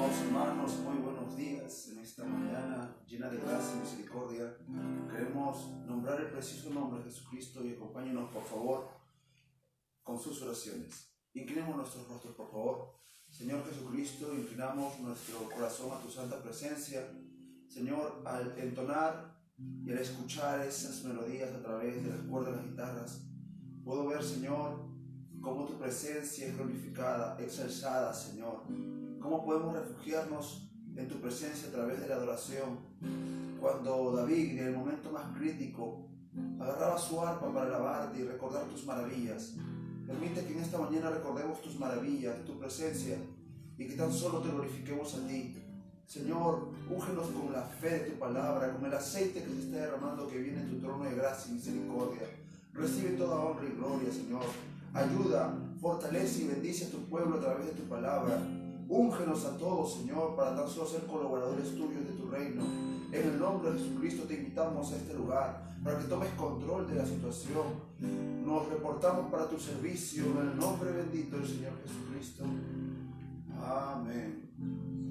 Amados hermanos, muy buenos días en esta mañana llena de gracia y misericordia. Queremos nombrar el precioso nombre de Jesucristo y acompáñenos por favor con sus oraciones. Inclinemos nuestros rostros por favor. Señor Jesucristo, inclinamos nuestro corazón a tu santa presencia. Señor, al entonar y al escuchar esas melodías a través de las cuerdas de las guitarras, puedo ver, Señor, cómo tu presencia es glorificada, exalzada, Señor. Cómo podemos refugiarnos en tu presencia a través de la adoración. Cuando David, en el momento más crítico, agarraba su arpa para alabarte y recordar tus maravillas. Permite que en esta mañana recordemos tus maravillas, tu presencia, y que tan solo te glorifiquemos a ti. Señor, úngenos con la fe de tu palabra, con el aceite que se está derramando que viene en tu trono de gracia y misericordia. Recibe toda honra y gloria, Señor. Ayuda, fortalece y bendice a tu pueblo a través de tu palabra. Úngenos a todos, Señor, para tan solo ser colaboradores tuyos de tu reino. En el nombre de Jesucristo te invitamos a este lugar para que tomes control de la situación. Nos reportamos para tu servicio en el nombre bendito del Señor Jesucristo. Amén.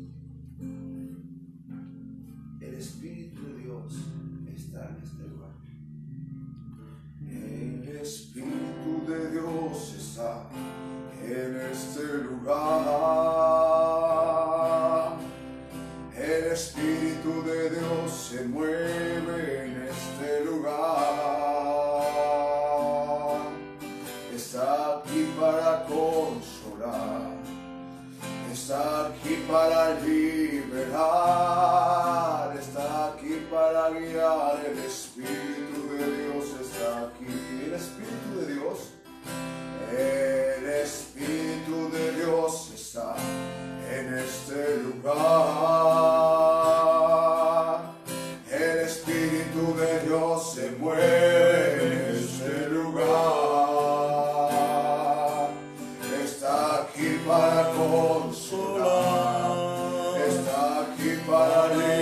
El Espíritu de Dios está en este lugar. El Espíritu de Dios está en este lugar. El Espíritu de Dios se mueve en este lugar. Está aquí para consolar, está aquí para liberar, está aquí para guiar. El Espíritu de Dios está aquí. El Espíritu de Dios, el Espíritu de Dios está en este lugar. El Espíritu de Dios se mueve en este lugar. Está aquí para consolar, está aquí para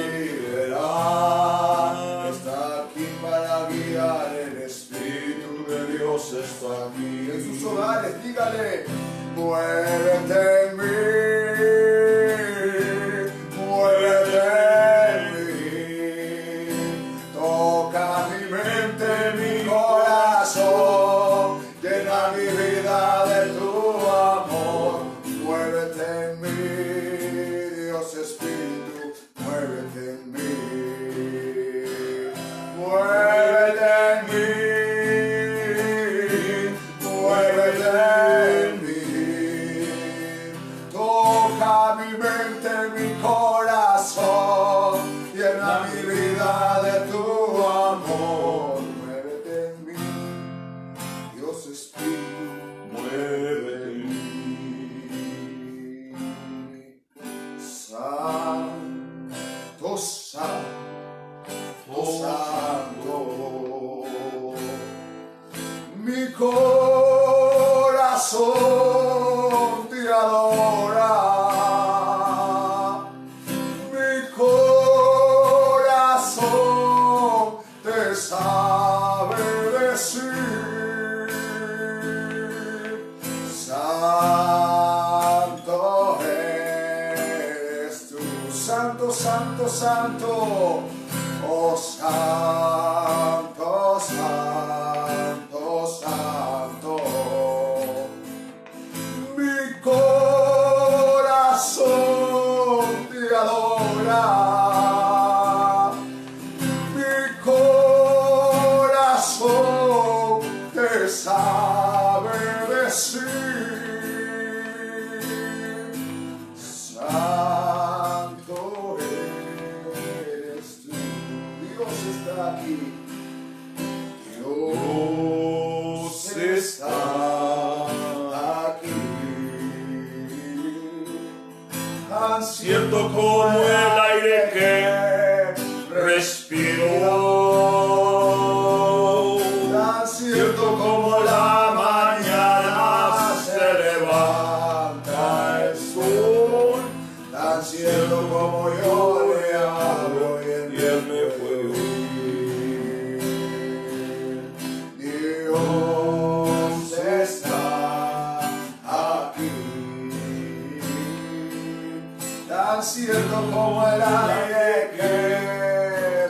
liberar, está aquí para guiar. El Espíritu de Dios está aquí. En sus hogares, dígale: muévete en mí, muévete en mí, toca mi mente, mi corazón, llena mi vida de tu amor. Muévete en mí, Dios Espíritu, muévete en mí, muévete en mí, muévete en mí, toca mi mente, mi corazón, llena mi vida de tu amor. Muévete en mí, Dios Espíritu, muévete en mí. Santo, Santo, Santo, mi corazón te adora, mi corazón te sabe decir: santo eres tú. Santo, santo, santo, oh santo, santo, santo. Mi corazón te adora, mi corazón te sabe decir: santo eres tú. Dios está aquí, Dios está aquí, tan cierto como el aire que respiro, tan cierto como la mañana se levanta el sol, tan cierto como yo le hablo y él me puede oír. Dios está aquí. como el aire que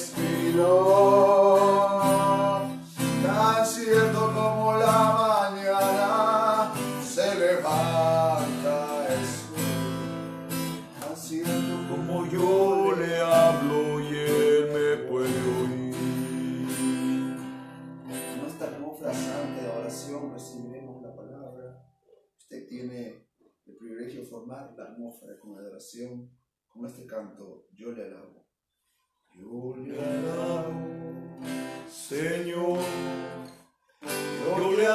respiro, tan cierto como la mañana se levanta el sol, tan cierto Como yo le hablo y él me puede oír. Con esta atmósfera santa de oración recibiremos la palabra. Usted tiene el privilegio de formar la atmósfera con la adoración, con este canto, yo le alabo. Yo le alabo, Señor, yo le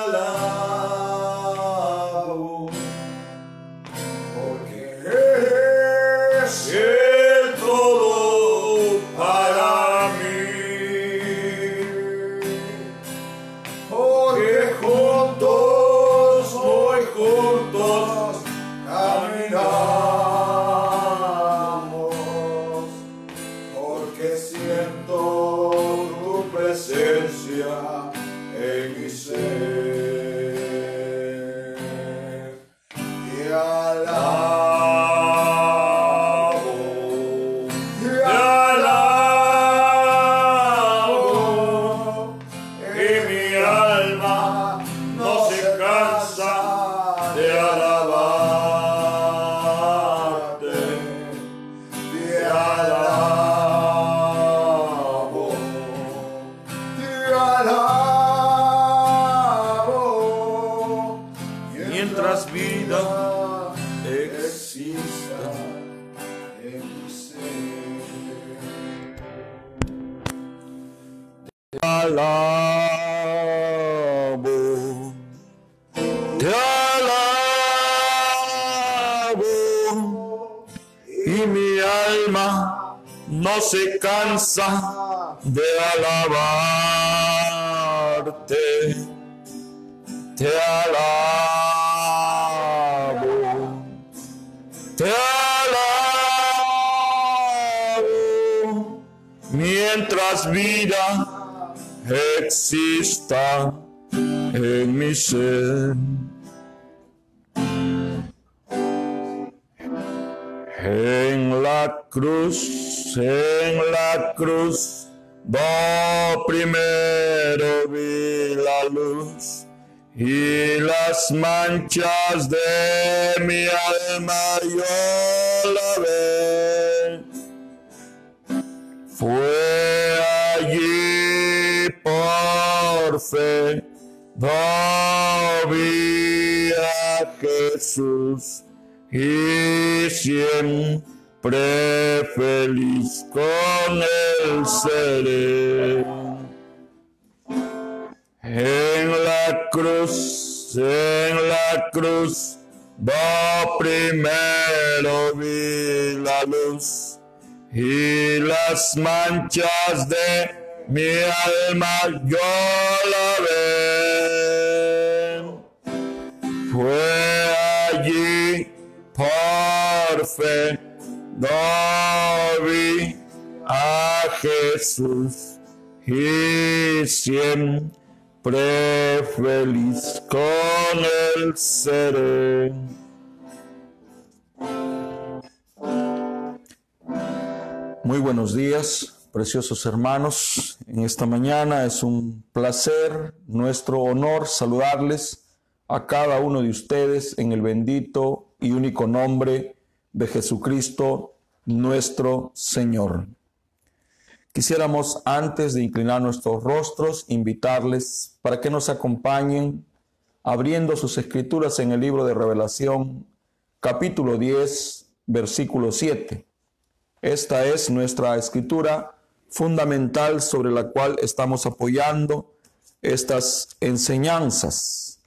alabo, porque es el todo para mí. porque Juntos, muy juntos, caminamos, porque siento tu presencia en mi ser. Te alabo, te alabo, y mi alma no se cansa de alabarte. te alabo, Mientras vida exista en mi ser. alabo, te alabo, y mi alma no se cansa de alabarte. Te alabo, te alabo, mientras vida exista en mi ser. En la cruz, do primero vi la luz y las manchas de mi alma yo la ve. Fue allí por fe, do vi a Jesús y siempre feliz con él seré. En la cruz, do primero vi la luz y las manchas de mi alma yo la ven. Fue allí por fe, do vi a Jesús y siempre feliz con él seré. Muy buenos días, preciosos hermanos. En esta mañana es un placer, nuestro honor saludarles a cada uno de ustedes en el bendito y único nombre de Jesucristo, nuestro Señor. Quisiéramos, antes de inclinar nuestros rostros, invitarles para que nos acompañen abriendo sus escrituras en el libro de Revelación, capítulo 10, versículo 7. Esta es nuestra escritura fundamental sobre la cual estamos apoyando estas enseñanzas.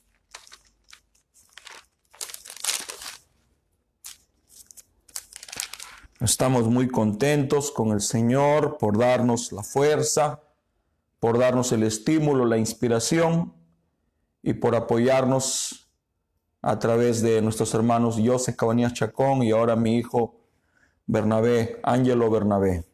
Estamos muy contentos con el Señor por darnos la fuerza, por darnos el estímulo, la inspiración y por apoyarnos a través de nuestros hermanos José Cabanías Chacón y ahora mi hijo Bernabé, Ángelo Bernabé.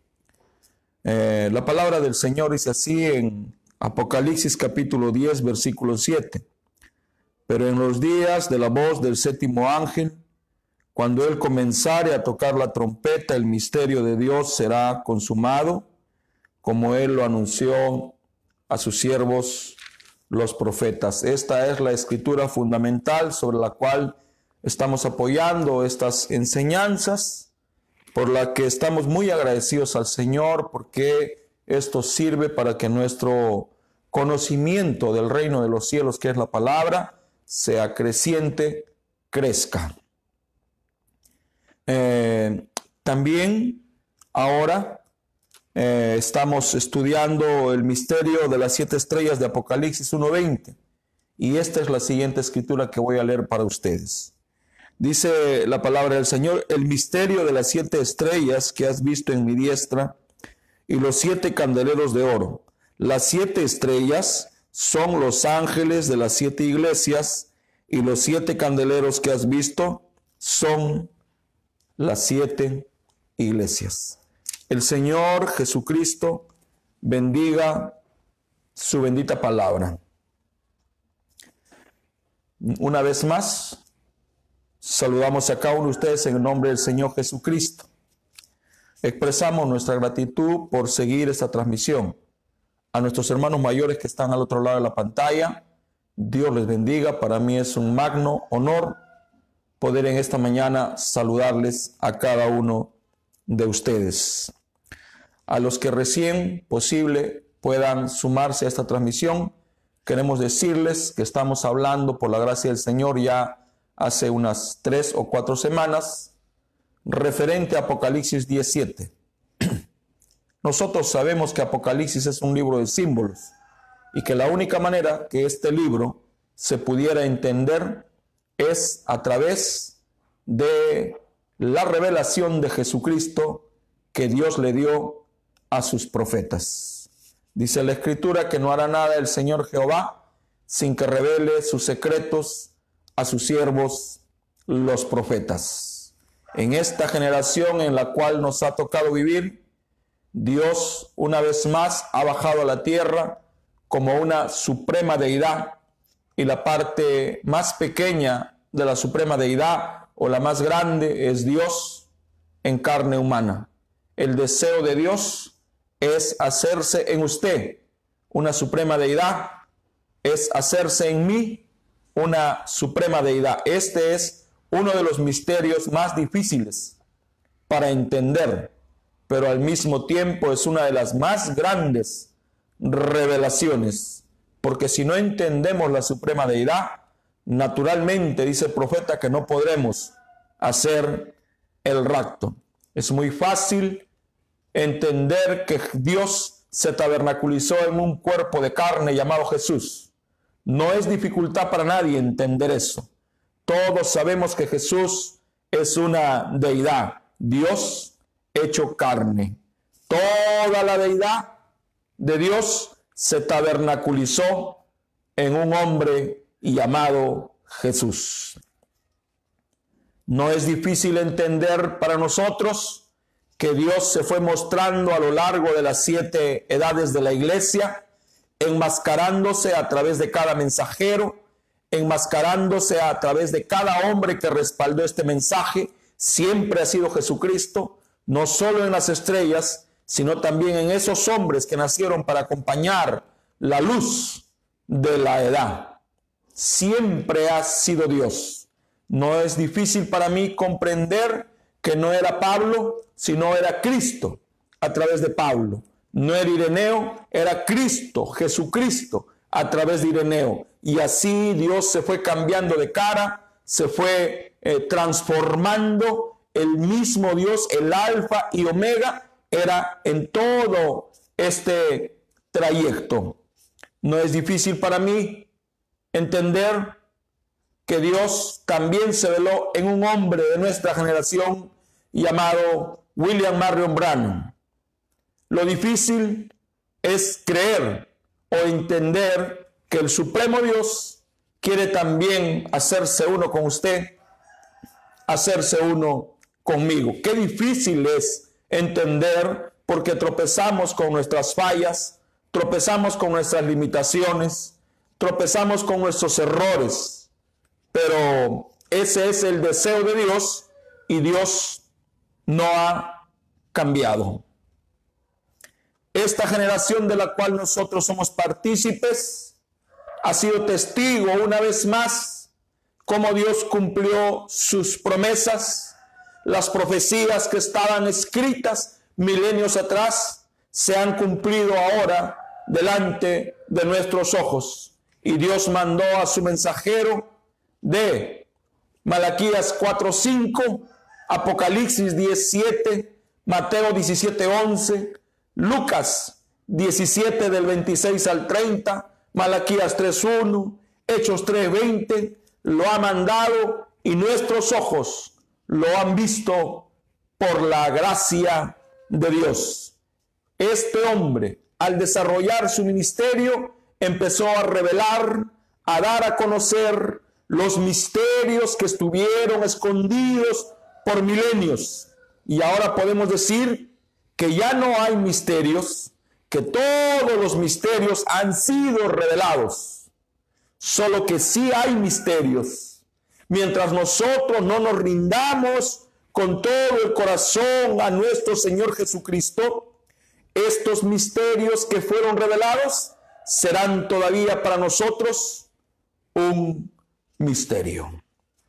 La palabra del Señor dice así en Apocalipsis capítulo 10, versículo 7. Pero en los días de la voz del séptimo ángel, Cuando Él comenzare a tocar la trompeta, el misterio de Dios será consumado, como Él lo anunció a sus siervos, los profetas. Esta es la escritura fundamental sobre la cual estamos apoyando estas enseñanzas, por la que estamos muy agradecidos al Señor, porque esto sirve para que nuestro conocimiento del reino de los cielos, que es la palabra, sea creciente, crezca. También ahora estamos estudiando el misterio de las 7 estrellas de Apocalipsis 1:20, y esta es la siguiente escritura que voy a leer para ustedes. Dice la palabra del Señor: el misterio de las 7 estrellas que has visto en mi diestra y los 7 candeleros de oro. Las 7 estrellas son los ángeles de las 7 iglesias, y los 7 candeleros que has visto son las 7 iglesias. El Señor Jesucristo bendiga su bendita palabra. Una vez más, saludamos a cada uno de ustedes en el nombre del Señor Jesucristo. Expresamos nuestra gratitud por seguir esta transmisión. A nuestros hermanos mayores que están al otro lado de la pantalla, Dios les bendiga. Para mí es un magno honor poder en esta mañana saludarles a cada uno de ustedes. A los que recién posible puedan sumarse a esta transmisión, queremos decirles que estamos hablando por la gracia del Señor ya hace unas 3 o 4 semanas referente a Apocalipsis 17. Nosotros sabemos que Apocalipsis es un libro de símbolos y que la única manera que este libro se pudiera entender es a través de la revelación de Jesucristo que Dios le dio a sus profetas. Dice la Escritura que no hará nada el Señor Jehová sin que revele sus secretos a sus siervos, los profetas. En esta generación en la cual nos ha tocado vivir, Dios una vez más ha bajado a la tierra como una suprema deidad, y la parte más pequeña de la suprema deidad o la más grande es Dios en carne humana. El deseo de Dios es hacerse en usted una suprema deidad, es hacerse en mí una suprema deidad. Este es uno de los misterios más difíciles para entender, pero al mismo tiempo es una de las más grandes revelaciones, porque si no entendemos la suprema deidad, naturalmente dice el profeta que no podremos hacer el rapto. Es muy fácil entender que Dios se tabernaculizó en un cuerpo de carne llamado Jesús. No es dificultad para nadie entender eso. Todos sabemos que Jesús es una deidad, Dios hecho carne. Toda la deidad de Dios se tabernaculizó en un hombre llamado Jesús. No es difícil entender para nosotros que Dios se fue mostrando a lo largo de las 7 edades de la iglesia, enmascarándose a través de cada mensajero, enmascarándose a través de cada hombre que respaldó este mensaje. Siempre ha sido Jesucristo, no solo en las estrellas, sino también en esos hombres que nacieron para acompañar la luz de la edad. Siempre ha sido Dios. No es difícil para mí comprender que no era Pablo, sino era Cristo a través de Pablo. No era Ireneo, era Cristo, Jesucristo a través de Ireneo. Y así Dios se fue cambiando de cara, se fue transformando. El mismo Dios, el Alfa y Omega, era en todo este trayecto. No es difícil para mí entender que Dios también se veló en un hombre de nuestra generación llamado William Marion Branham. Lo difícil es creer o entender que el Supremo Dios quiere también hacerse uno con usted, hacerse uno conmigo. Qué difícil es entender, porque tropezamos con nuestras fallas, tropezamos con nuestras limitaciones, tropezamos con nuestros errores, pero ese es el deseo de Dios, y Dios no ha cambiado. Esta generación de la cual nosotros somos partícipes ha sido testigo una vez más cómo Dios cumplió sus promesas. Las profecías que estaban escritas milenios atrás se han cumplido ahora delante de nuestros ojos. Y Dios mandó a su mensajero de Malaquías 4:5, Apocalipsis 10:7, Mateo 17:11, Lucas 17 del 26 al 30, Malaquías 3:1, Hechos 3:20, lo ha mandado y nuestros ojos lo han visto por la gracia de Dios. Este hombre, al desarrollar su ministerio, empezó a revelar, a dar a conocer los misterios que estuvieron escondidos por milenios. Y ahora podemos decir que ya no hay misterios, que todos los misterios han sido revelados. Solo que sí hay misterios. Mientras nosotros no nos rindamos con todo el corazón a nuestro Señor Jesucristo, estos misterios que fueron revelados serán todavía para nosotros un misterio.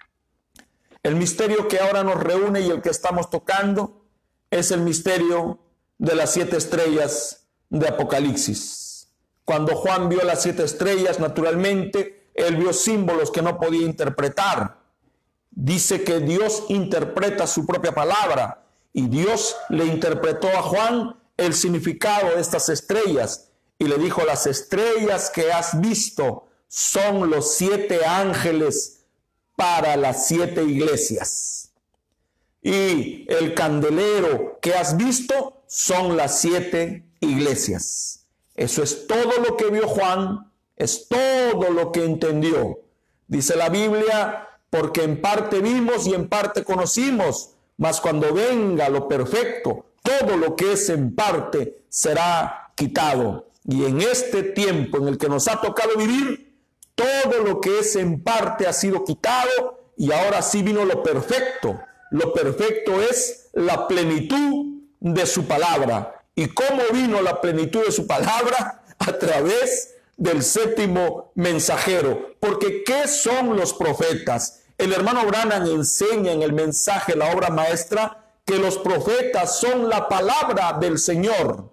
El misterio que ahora nos reúne y el que estamos tocando es el misterio de las 7 estrellas de Apocalipsis. Cuando Juan vio las 7 estrellas, naturalmente, él vio símbolos que no podía interpretar. Dice que Dios interpreta su propia palabra y Dios le interpretó a Juan el significado de estas estrellas y le dijo: las estrellas que has visto son los 7 ángeles para las 7 iglesias. Y el candelero que has visto son las 7 iglesias. Eso es todo lo que vio Juan, es todo lo que entendió. Dice la Biblia, porque en parte vimos y en parte conocimos, mas cuando venga lo perfecto, todo lo que es en parte será quitado. Y en este tiempo en el que nos ha tocado vivir, todo lo que es en parte ha sido quitado y ahora sí vino lo perfecto. Lo perfecto es la plenitud de su palabra. ¿Y cómo vino la plenitud de su palabra? A través del 7º mensajero. Porque ¿qué son los profetas? El hermano Branham enseña en el mensaje, la obra maestra, que los profetas son la palabra del Señor.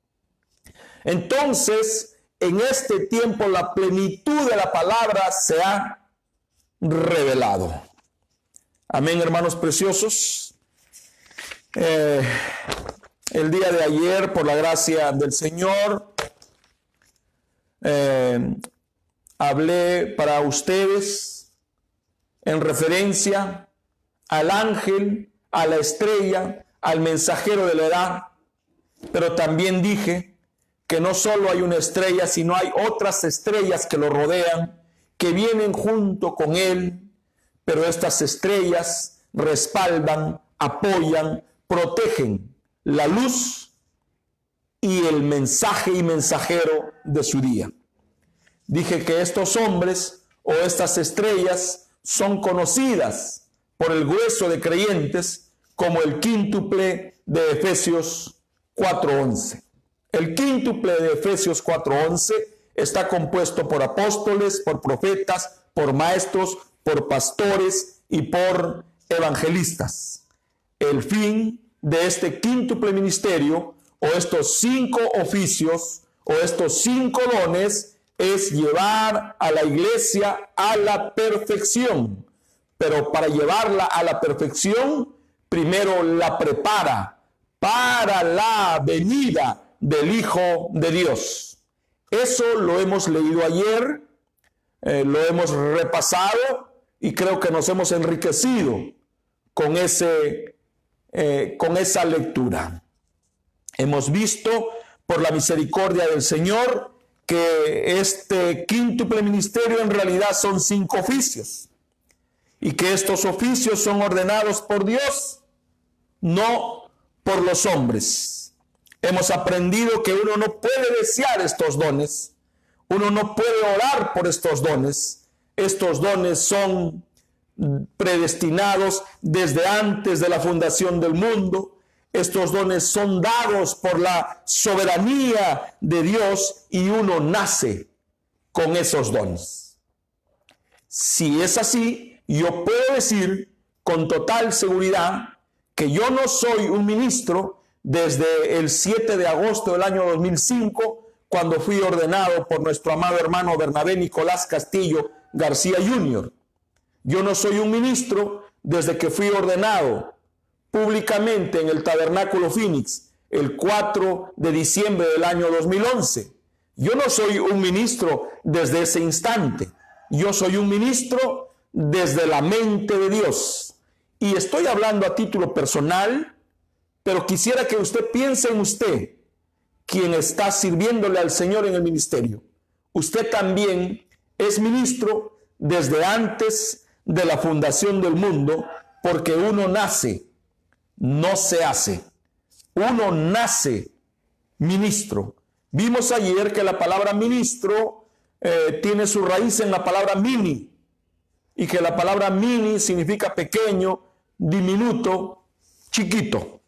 Entonces, en este tiempo la plenitud de la palabra se ha revelado. Amén, hermanos preciosos. El día de ayer, por la gracia del Señor, hablé para ustedes en referencia al ángel, a la estrella, al mensajero de la edad, pero también dije que no solo hay una estrella, sino hay otras estrellas que lo rodean, que vienen junto con él, pero estas estrellas respaldan, apoyan, protegen la luz y el mensaje y mensajero de su día. Dije que estos hombres o estas estrellas son conocidas por el grueso de creyentes como el quíntuple de Efesios 4:11. El quíntuple de Efesios 4:11 está compuesto por apóstoles, por profetas, por maestros, por pastores y por evangelistas. El fin de este quíntuple ministerio o estos 5 oficios o estos 5 dones es llevar a la iglesia a la perfección. Pero para llevarla a la perfección, primero la prepara para la venida del Hijo de Dios. Eso lo hemos leído ayer, lo hemos repasado y creo que nos hemos enriquecido con esa lectura. Hemos visto por la misericordia del Señor que este quíntuple ministerio en realidad son 5 oficios y que estos oficios son ordenados por Dios, no por los hombres. Hemos aprendido que uno no puede desear estos dones, uno no puede orar por estos dones. Estos dones son predestinados desde antes de la fundación del mundo. Estos dones son dados por la soberanía de Dios y uno nace con esos dones. Si es así, yo puedo decir con total seguridad que yo no soy un ministro desde el 7 de agosto del año 2005, cuando fui ordenado por nuestro amado hermano Bernabé Nicolás Castillo García Jr. Yo no soy un ministro desde que fui ordenado públicamente en el Tabernáculo Phoenix el 4 de diciembre del año 2011. Yo no soy un ministro desde ese instante. Yo soy un ministro desde la mente de Dios. Y estoy hablando a título personal, pero quisiera que usted piense en usted, quien está sirviéndole al Señor en el ministerio. Usted también es ministro desde antes de la fundación del mundo, porque uno nace, no se hace. Uno nace ministro. Vimos ayer que la palabra ministro tiene su raíz en la palabra mini, y que la palabra mini significa pequeño, diminuto, chiquito.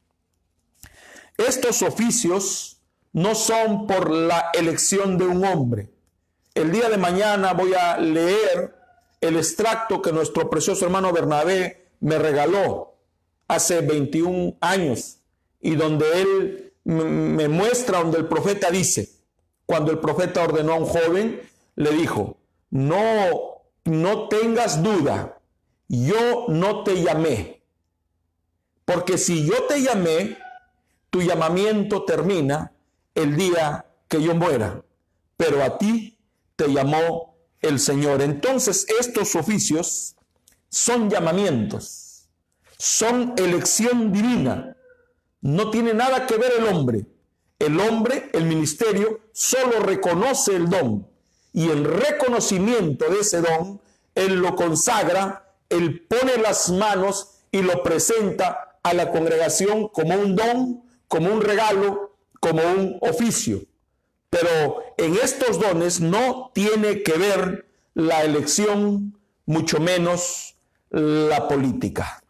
Estos oficios no son por la elección de un hombre. El día de mañana voy a leer el extracto que nuestro precioso hermano Bernabé me regaló hace 21 años, y donde él me muestra, donde el profeta dice, cuando el profeta ordenó a un joven, le dijo: no tengas duda, yo no te llamé, porque si yo te llamé, tu llamamiento termina el día que yo muera, pero a ti te llamó el Señor. Entonces estos oficios son llamamientos, son elección divina. No tiene nada que ver el hombre. El hombre, el ministerio, solo reconoce el don, y en reconocimiento de ese don, él lo consagra, él pone las manos y lo presenta a la congregación como un don, como un regalo, como un oficio. Pero en estos dones no tiene que ver la elección, mucho menos la política.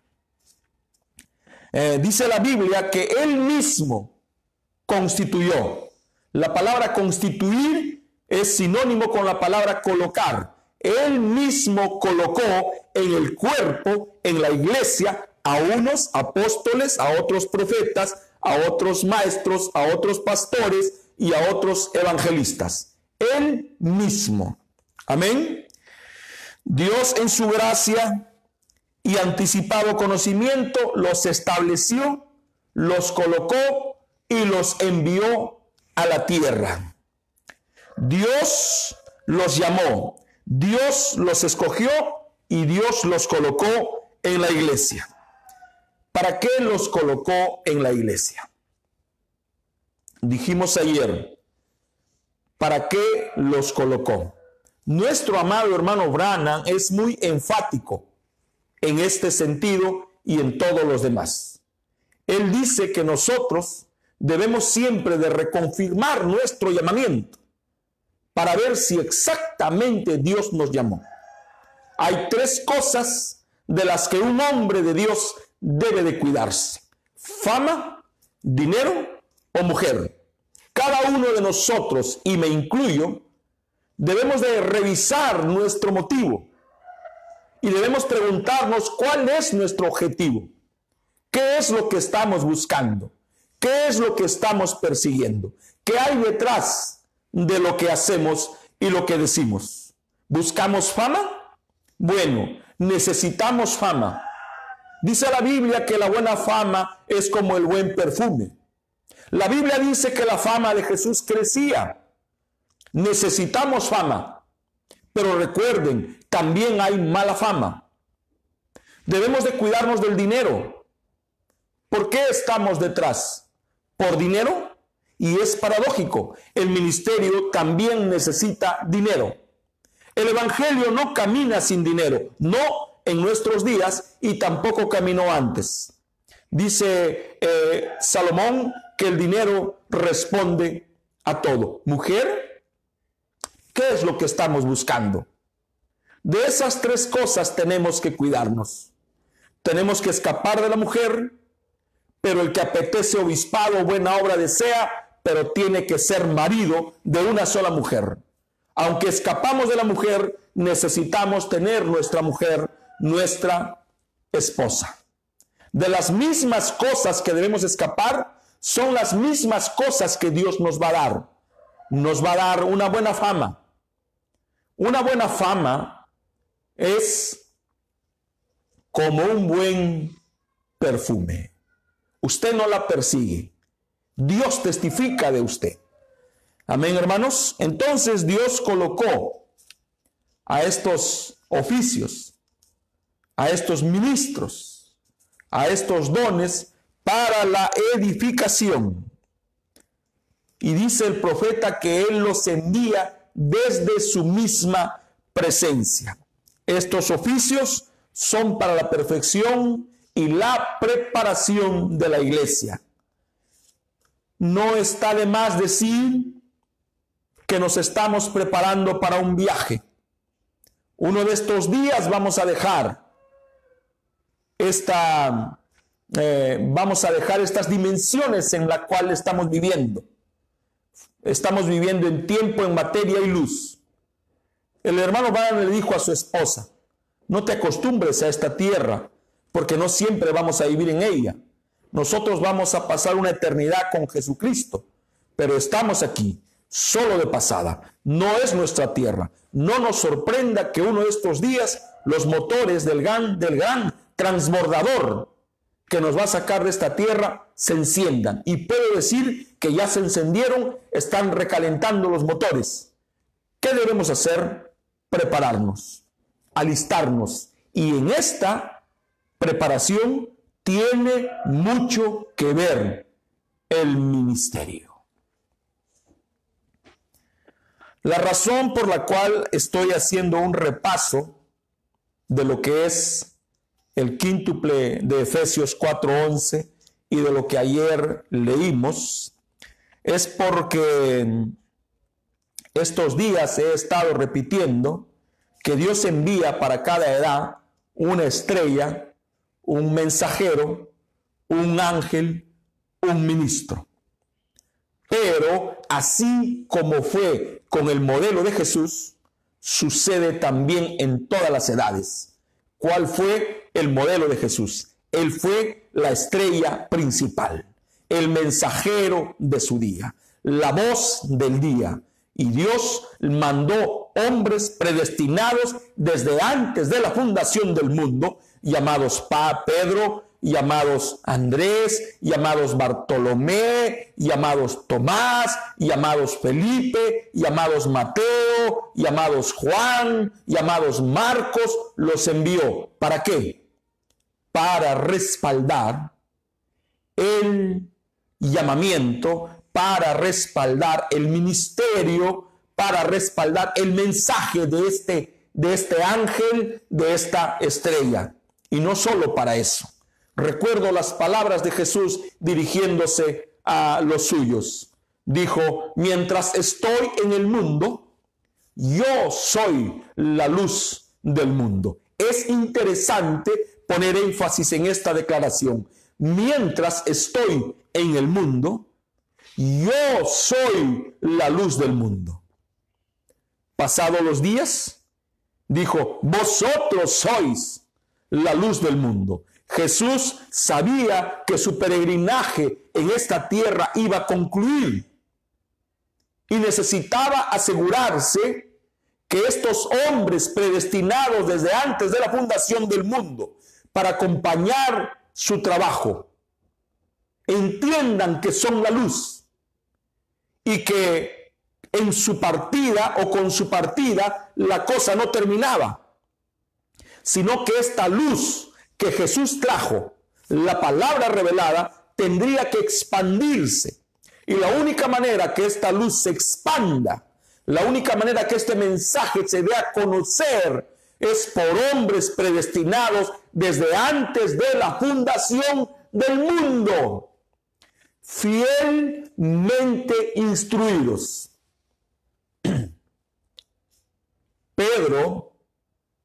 Dice la Biblia que él mismo constituyó. La palabra constituir es sinónimo con la palabra colocar. Él mismo colocó en el cuerpo, en la iglesia, a unos apóstoles, a otros profetas, a otros maestros, a otros pastores y a otros evangelistas. Él mismo. Amén. Dios en su gracia y anticipado conocimiento los estableció, los colocó y los envió a la tierra. Dios los llamó, Dios los escogió y Dios los colocó en la iglesia. ¿Para qué los colocó en la iglesia? Dijimos ayer, ¿para qué los colocó? Nuestro amado hermano Branham es muy enfático en este sentido y en todos los demás. Él dice que nosotros debemos siempre de reconfirmar nuestro llamamiento para ver si exactamente Dios nos llamó. Hay tres cosas de las que un hombre de Dios debe de cuidarse: fama, dinero o mujer. Cada uno de nosotros, y me incluyo, debemos de revisar nuestro motivo y debemos preguntarnos cuál es nuestro objetivo, qué es lo que estamos buscando, qué es lo que estamos persiguiendo, qué hay detrás de lo que hacemos y lo que decimos. ¿Buscamos fama? Bueno, necesitamos fama. Dice la Biblia que la buena fama es como el buen perfume. La Biblia dice que la fama de Jesús crecía. Necesitamos fama. Pero recuerden, también hay mala fama. Debemos de cuidarnos del dinero. ¿Por qué estamos detrás? ¿Por dinero? Y es paradójico. El ministerio también necesita dinero. El evangelio no camina sin dinero. No en nuestros días y tampoco caminó antes. Dice Salomón que el dinero responde a todo. Mujer, ¿qué es lo que estamos buscando? De esas tres cosas tenemos que cuidarnos. Tenemos que escapar de la mujer, pero el que apetece obispado o buena obra desea, pero tiene que ser marido de una sola mujer. Aunque escapamos de la mujer, necesitamos tener nuestra mujer, nuestra esposa. De las mismas cosas que debemos escapar, son las mismas cosas que Dios nos va a dar. Nos va a dar una buena fama. Una buena fama es como un buen perfume. Usted no la persigue. Dios testifica de usted. Amén, hermanos. Entonces Dios colocó a estos oficios, a estos ministros, a estos dones para la edificación. Y dice el profeta que Él los envía desde su misma presencia. Estos oficios son para la perfección y la preparación de la iglesia. No está de más decir que nos estamos preparando para un viaje. Uno de estos días vamos a dejar estas dimensiones en las cuales estamos viviendo. Estamos viviendo en tiempo, en materia y luz. El hermano Branham le dijo a su esposa: no te acostumbres a esta tierra, porque no siempre vamos a vivir en ella. Nosotros vamos a pasar una eternidad con Jesucristo, pero estamos aquí solo de pasada. No es nuestra tierra. No nos sorprenda que uno de estos días los motores del gran transbordador que nos va a sacar de esta tierra se enciendan. Y puedo decir que ya se encendieron, están recalentando los motores. ¿Qué debemos hacer? Prepararnos, alistarnos. Y en esta preparación tiene mucho que ver el ministerio. La razón por la cual estoy haciendo un repaso de lo que es el quíntuple de Efesios 4:11 y de lo que ayer leímos es porque estos días he estado repitiendo que Dios envía para cada edad una estrella, un mensajero, un ángel, un ministro. Pero así como fue con el modelo de Jesús, sucede también en todas las edades. ¿Cuál fue el modelo de Jesús? Él fue la estrella principal, el mensajero de su día, la voz del día. Y Dios mandó hombres predestinados desde antes de la fundación del mundo, llamados Pedro, llamados Andrés, llamados Bartolomé, llamados Tomás, llamados Felipe, llamados Mateo, llamados Juan, llamados Marcos, los envió. ¿Para qué? Para respaldar el llamamiento, para respaldar el ministerio, para respaldar el mensaje de este ángel, de esta estrella. Y no solo para eso. Recuerdo las palabras de Jesús dirigiéndose a los suyos. Dijo: mientras estoy en el mundo, yo soy la luz del mundo. Es interesante poner énfasis en esta declaración. Mientras estoy en el mundo, yo soy la luz del mundo. Pasados los días, dijo: vosotros sois la luz del mundo. Jesús sabía que su peregrinaje en esta tierra iba a concluir y necesitaba asegurarse que estos hombres predestinados desde antes de la fundación del mundo para acompañar su trabajo entiendan que son la luz y que en su partida o con su partida la cosa no terminaba, sino que esta luz que Jesús trajo, la palabra revelada, tendría que expandirse. Y la única manera que esta luz se expanda, la única manera que este mensaje se dé a conocer, es por hombres predestinados desde antes de la fundación del mundo, fielmente instruidos. Pedro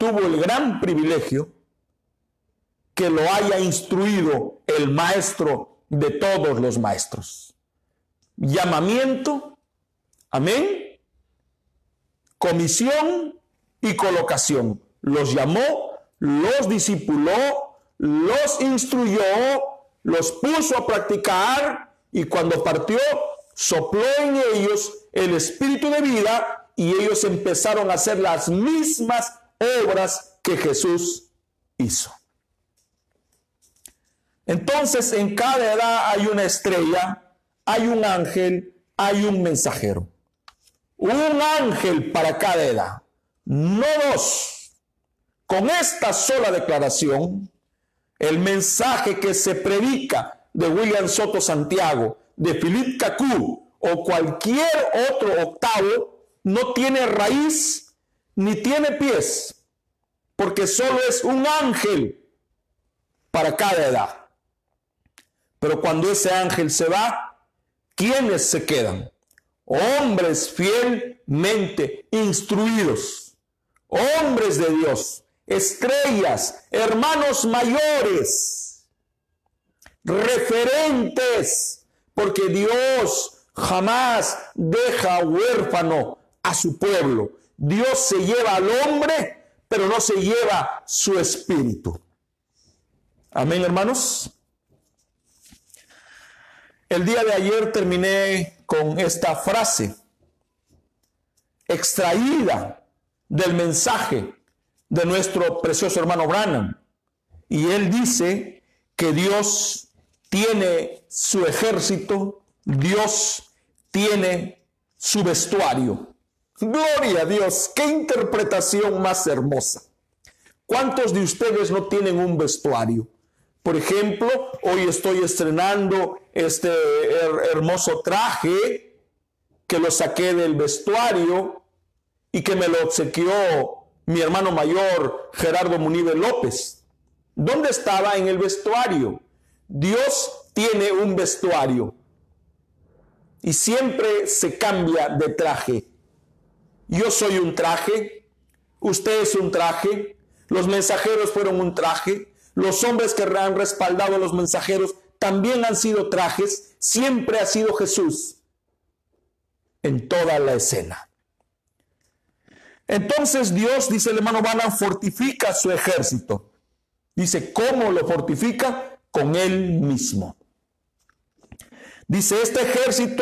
tuvo el gran privilegio que lo haya instruido el maestro de todos los maestros. Llamamiento, amén, comisión y colocación. Los llamó, los discipuló, los instruyó, los puso a practicar, y cuando partió, sopló en ellos el espíritu de vida, y ellos empezaron a hacer las mismas obras que Jesús hizo. Entonces, en cada edad hay una estrella, hay un ángel, hay un mensajero. Un ángel para cada edad, no dos. Con esta sola declaración, el mensaje que se predica de William Soto Santiago, de Philippe Cacú o cualquier otro octavo, no tiene raíz ni tiene pies, porque solo es un ángel para cada edad. Pero cuando ese ángel se va, ¿quiénes se quedan? Hombres fielmente instruidos, hombres de Dios, estrellas, hermanos mayores, referentes, porque Dios jamás deja huérfano a su pueblo. Dios se lleva al hombre, pero no se lleva su espíritu. Amén, hermanos. El día de ayer terminé con esta frase extraída del mensaje de nuestro precioso hermano Branham. Y él dice que Dios tiene su ejército, Dios tiene su vestuario. Gloria a Dios, qué interpretación más hermosa. ¿Cuántos de ustedes no tienen un vestuario? Por ejemplo, hoy estoy estrenando este hermoso traje que lo saqué del vestuario y que me lo obsequió mi hermano mayor Gerardo Munive López. ¿Dónde estaba? En el vestuario. Dios tiene un vestuario y siempre se cambia de traje. Yo soy un traje, usted es un traje, los mensajeros fueron un traje, los hombres que han respaldado a los mensajeros también han sido trajes, siempre ha sido Jesús en toda la escena. Entonces Dios, dice el hermano Branham, fortifica su ejército. Dice, ¿cómo lo fortifica? Con él mismo. Dice, este ejército,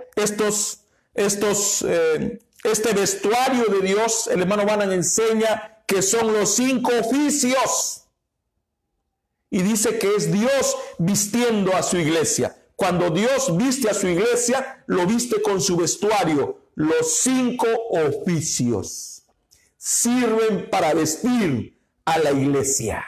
este vestuario de Dios, el hermano Branham enseña que son los 5 oficios. Y dice que es Dios vistiendo a su iglesia. Cuando Dios viste a su iglesia, lo viste con su vestuario. Los 5 oficios sirven para vestir a la iglesia.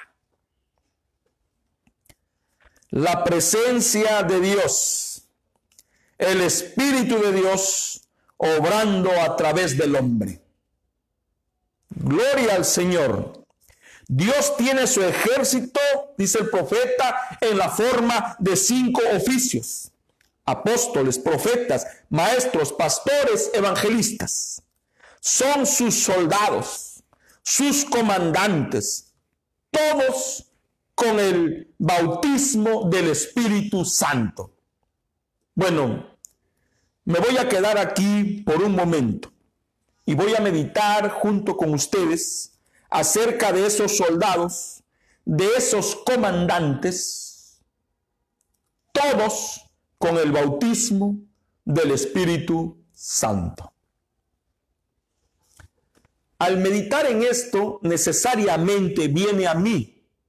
La presencia de Dios, el Espíritu de Dios obrando a través del hombre. Gloria al Señor. Dios tiene su ejército, dice el profeta, en la forma de 5 oficios: apóstoles, profetas, maestros, pastores, evangelistas. Son sus soldados, sus comandantes, todos con el bautismo del Espíritu Santo. Bueno, me voy a quedar aquí por un momento y voy a meditar junto con ustedes acerca de esos soldados, de esos comandantes, todos con el bautismo del Espíritu Santo. Al meditar en esto, necesariamente viene a mí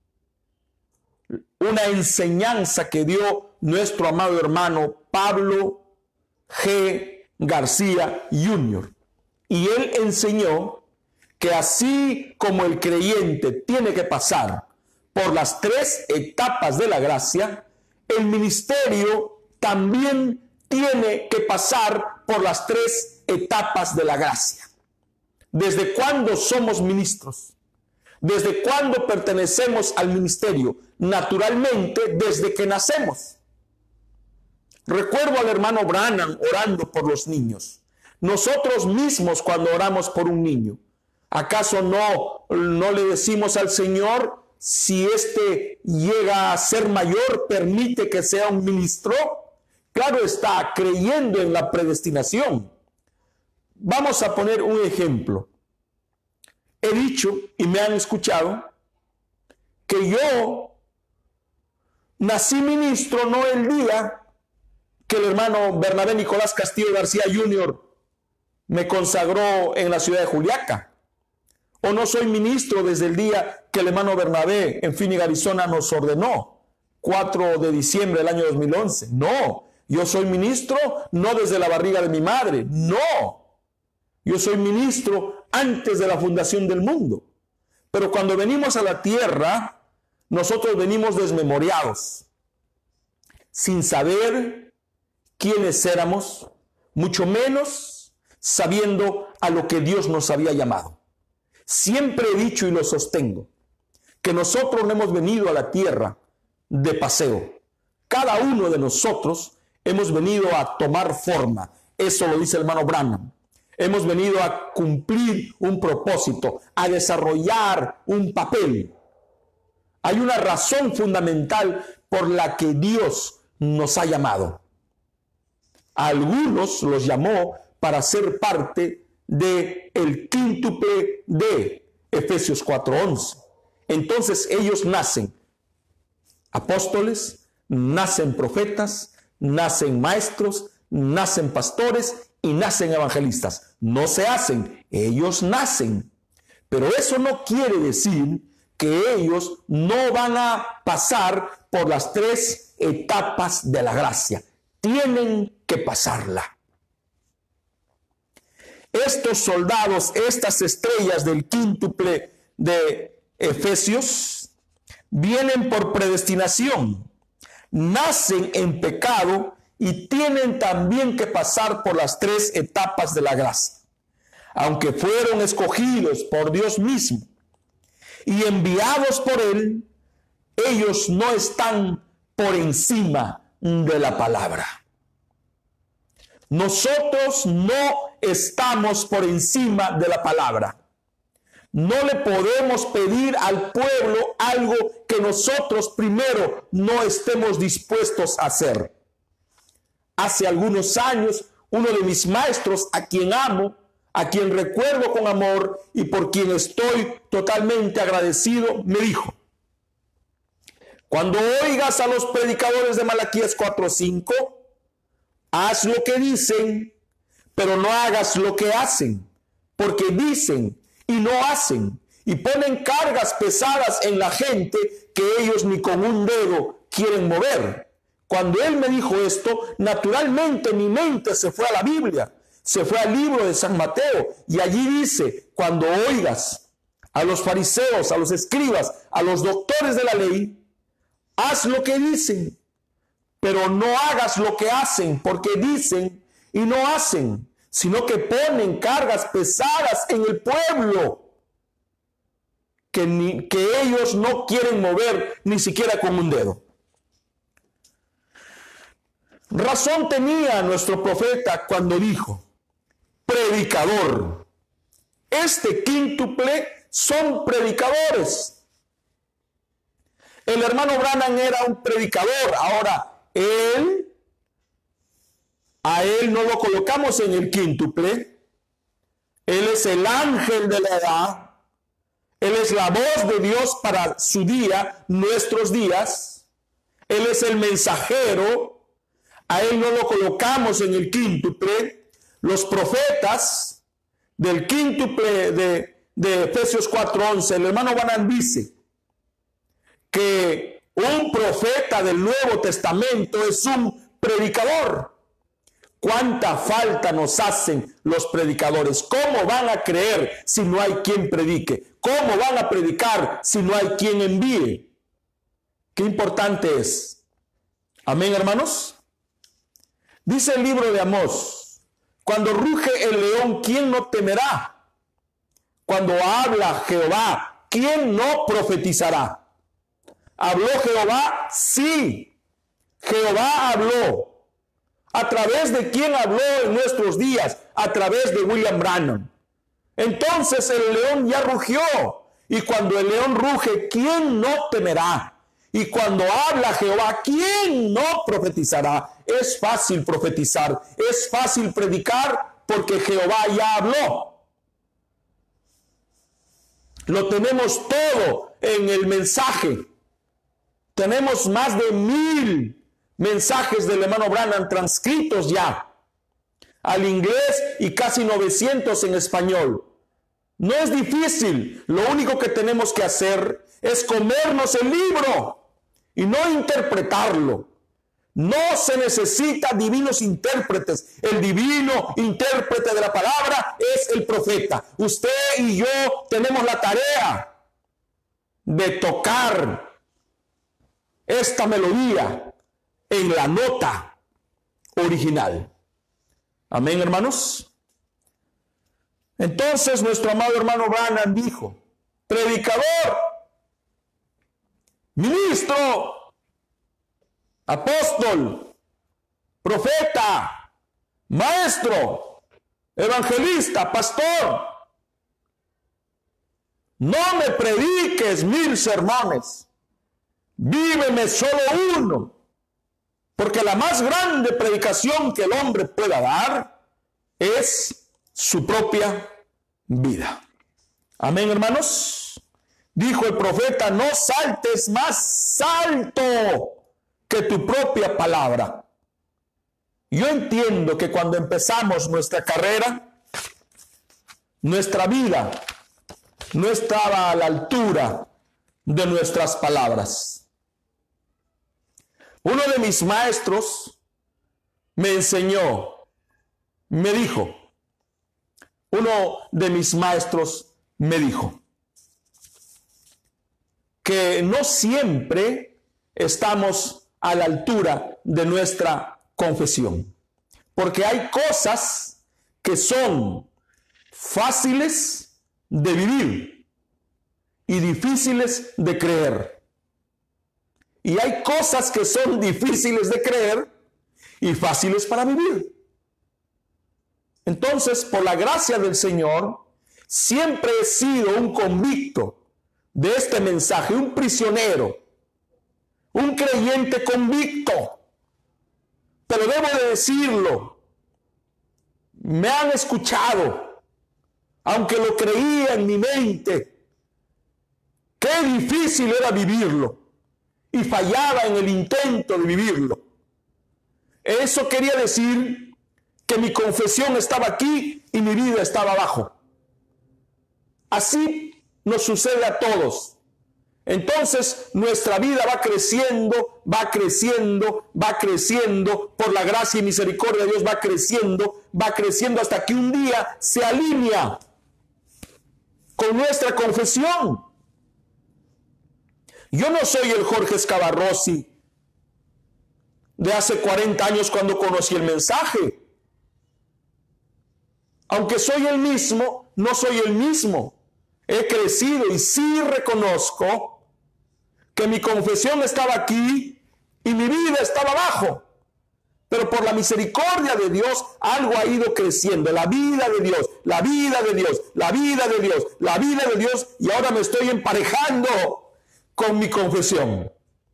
una enseñanza que dio nuestro amado hermano Pablo G. García Jr. Y él enseñó que así como el creyente tiene que pasar por las 3 etapas de la gracia, el ministerio también tiene que pasar por las 3 etapas de la gracia. ¿Desde cuándo somos ministros? ¿Desde cuándo pertenecemos al ministerio? Naturalmente, desde que nacemos. Recuerdo al hermano Branham orando por los niños. Nosotros mismos, cuando oramos por un niño, ¿Acaso no le decimos al Señor, si éste llega a ser mayor, permite que sea un ministro? Claro está, creyendo en la predestinación. Vamos a poner un ejemplo. He dicho, y me han escuchado, que yo nací ministro no el día que el hermano Bernabé Nicolás Castillo García Jr. me consagró en la ciudad de Juliaca. O no soy ministro desde el día que el hermano Bernabé en Phoenix, Arizona nos ordenó, 4 de diciembre del año 2011. No, yo soy ministro no desde la barriga de mi madre. No, yo soy ministro antes de la fundación del mundo. Pero cuando venimos a la tierra, nosotros venimos desmemoriados, sin saber quiénes éramos, mucho menos sabiendo a lo que Dios nos había llamado. Siempre he dicho y lo sostengo, que nosotros no hemos venido a la tierra de paseo. Cada uno de nosotros hemos venido a tomar forma. Eso lo dice el hermano Branham. Hemos venido a cumplir un propósito, a desarrollar un papel. Hay una razón fundamental por la que Dios nos ha llamado. A algunos los llamó para ser parte del quíntuple de Efesios 4:11. Entonces ellos nacen apóstoles, nacen profetas, nacen maestros, nacen pastores y nacen evangelistas. No se hacen, ellos nacen. Pero eso no quiere decir que ellos no van a pasar por las 3 etapas de la gracia. Tienen que pasarla. Estos soldados, estas estrellas del quíntuple de Efesios, vienen por predestinación, nacen en pecado y tienen también que pasar por las 3 etapas de la gracia. Aunque fueron escogidos por Dios mismo y enviados por Él, ellos no están por encima de la palabra. Nosotros no estamos por encima de la palabra. No le podemos pedir al pueblo algo que nosotros primero no estemos dispuestos a hacer. Hace algunos años, uno de mis maestros, a quien amo, a quien recuerdo con amor y por quien estoy totalmente agradecido, me dijo: cuando oigas a los predicadores de Malaquías 4:5, haz lo que dicen, pero no hagas lo que hacen, porque dicen y no hacen, y ponen cargas pesadas en la gente que ellos ni con un dedo quieren mover. Cuando él me dijo esto, naturalmente mi mente se fue a la Biblia, se fue al libro de San Mateo, y allí dice: cuando oigas a los fariseos, a los escribas, a los doctores de la ley, haz lo que dicen, pero no hagas lo que hacen, porque dicen y no hacen, sino que ponen cargas pesadas en el pueblo que ellos no quieren mover ni siquiera con un dedo. Razón tenía nuestro profeta cuando dijo: predicador. Este quíntuple son predicadores. El hermano Branham era un predicador. Ahora, a él no lo colocamos en el quíntuple. Él es el ángel de la edad. Él es la voz de Dios para su día, nuestros días. Él es el mensajero. A él no lo colocamos en el quíntuple. Los profetas del quíntuple de Efesios 4:11, el hermano Branham dice que un profeta del Nuevo Testamento es un predicador. ¿Cuánta falta nos hacen los predicadores? ¿Cómo van a creer si no hay quien predique? ¿Cómo van a predicar si no hay quien envíe? Qué importante es. Amén, hermanos. Dice el libro de Amós: cuando ruge el león, ¿quién no temerá? Cuando habla Jehová, ¿quién no profetizará? ¿Habló Jehová? Sí, Jehová habló. ¿A través de quién habló en nuestros días? A través de William Branham. Entonces el león ya rugió. Y cuando el león ruge, ¿quién no temerá? Y cuando habla Jehová, ¿quién no profetizará? Es fácil profetizar, es fácil predicar, porque Jehová ya habló. Lo tenemos todo en el mensaje. Tenemos más de 1000 mensajes del hermano Branham transcritos ya al inglés y casi 900 en español. No es difícil. Lo único que tenemos que hacer es comernos el libro y no interpretarlo. No se necesita divinos intérpretes. El divino intérprete de la palabra es el profeta. Usted y yo tenemos la tarea de tocar esta melodía en la nota original. Amén, hermanos. Entonces nuestro amado hermano Branham dijo: predicador, ministro, apóstol, profeta, maestro, evangelista, pastor, no me prediques 1000 sermones, víveme solo uno, porque la más grande predicación que el hombre pueda dar es su propia vida. Amén, hermanos. Dijo el profeta: no saltes más alto que tu propia palabra. Yo entiendo que cuando empezamos nuestra carrera, nuestra vida no estaba a la altura de nuestras palabras. Uno de mis maestros me enseñó, me dijo, que no siempre estamos a la altura de nuestra confesión, porque hay cosas que son fáciles de vivir y difíciles de creer, y hay cosas que son difíciles de creer y fáciles para vivir. Entonces, por la gracia del Señor, siempre he sido un convicto de este mensaje, un prisionero, un creyente convicto. Pero debo de decirlo, me han escuchado, aunque lo creía en mi mente, qué difícil era vivirlo, y fallaba en el intento de vivirlo. Eso quería decir que mi confesión estaba aquí y mi vida estaba abajo. Así nos sucede a todos. Entonces nuestra vida va creciendo, va creciendo, va creciendo, por la gracia y misericordia de Dios va creciendo hasta que un día se alinea con nuestra confesión. Yo no soy el Jorge Scavarrossi de hace 40 años cuando conocí el mensaje. Aunque soy el mismo, no soy el mismo. He crecido y sí reconozco que mi confesión estaba aquí y mi vida estaba abajo. Pero por la misericordia de Dios, algo ha ido creciendo. La vida de Dios, la vida de Dios, la vida de Dios, la vida de Dios. Y ahora me estoy emparejando con mi confesión.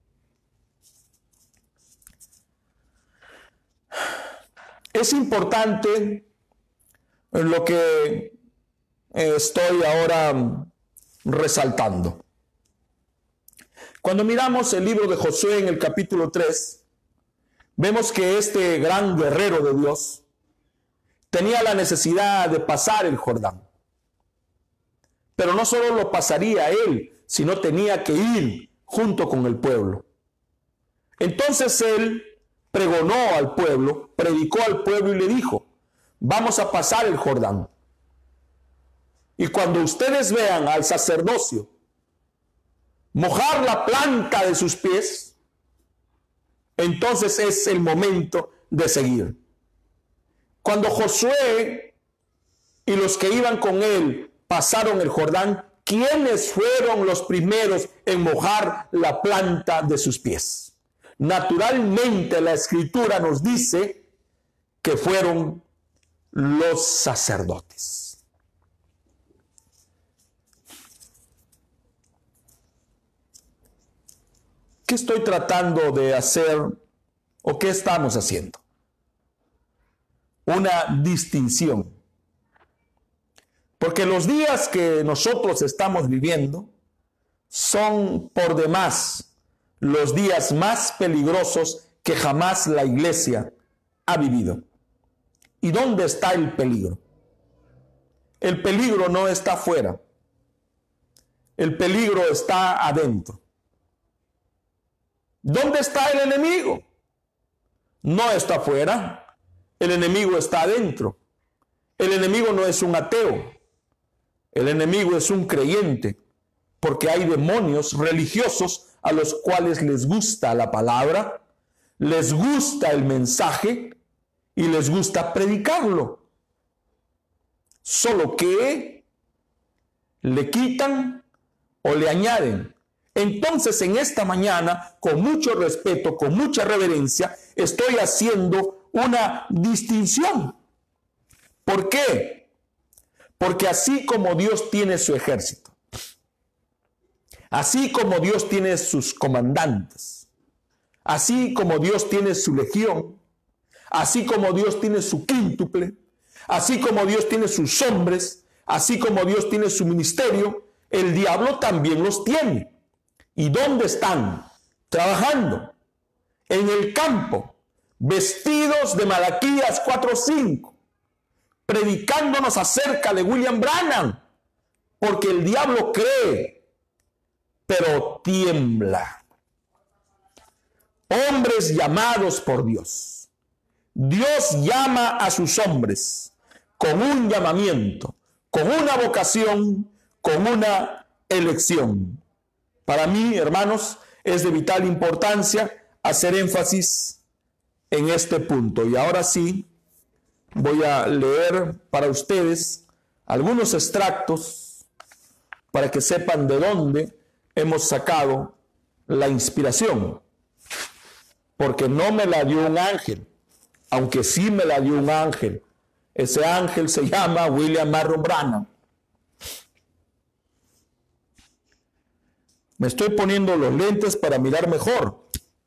Es importante lo que estoy ahora resaltando. Cuando miramos el libro de Josué en el capítulo 3, vemos que este gran guerrero de Dios tenía la necesidad de pasar el Jordán. Pero no solo lo pasaría él, sino tenía que ir junto con el pueblo. Entonces él pregonó al pueblo, predicó al pueblo y le dijo: vamos a pasar el Jordán. Y cuando ustedes vean al sacerdocio mojar la planta de sus pies, entonces es el momento de seguir. Cuando Josué y los que iban con él pasaron el Jordán, ¿quiénes fueron los primeros en mojar la planta de sus pies? Naturalmente la Escritura nos dice que fueron los sacerdotes. ¿qué estoy tratando de hacer o qué estamos haciendo? Una distinción. Porque los días que nosotros estamos viviendo son por demás los días más peligrosos que jamás la iglesia ha vivido. ¿Y dónde está el peligro? El peligro no está afuera. El peligro está adentro. ¿Dónde está el enemigo? No está afuera. El enemigo está adentro. El enemigo no es un ateo. El enemigo es un creyente, porque hay demonios religiosos a los cuales les gusta la palabra, les gusta el mensaje y les gusta predicarlo. Solo que le quitan o le añaden. Entonces, en esta mañana, con mucho respeto, con mucha reverencia, estoy haciendo una distinción. ¿Por qué? Porque así como Dios tiene su ejército, así como Dios tiene sus comandantes, así como Dios tiene su legión, así como Dios tiene su quíntuple, así como Dios tiene sus hombres, así como Dios tiene su ministerio, el diablo también los tiene. ¿Y dónde están? Trabajando en el campo, vestidos de Malaquías 4:5, predicándonos acerca de William Branham, porque el diablo cree, pero tiembla. Hombres llamados por Dios. Dios llama a sus hombres con un llamamiento, con una vocación, con una elección. Para mí, hermanos, es de vital importancia hacer énfasis en este punto. Y ahora sí, voy a leer para ustedes algunos extractos para que sepan de dónde hemos sacado la inspiración. Porque no me la dio un ángel, aunque sí me la dio un ángel. Ese ángel se llama William Marron Branham. Me estoy poniendo los lentes para mirar mejor.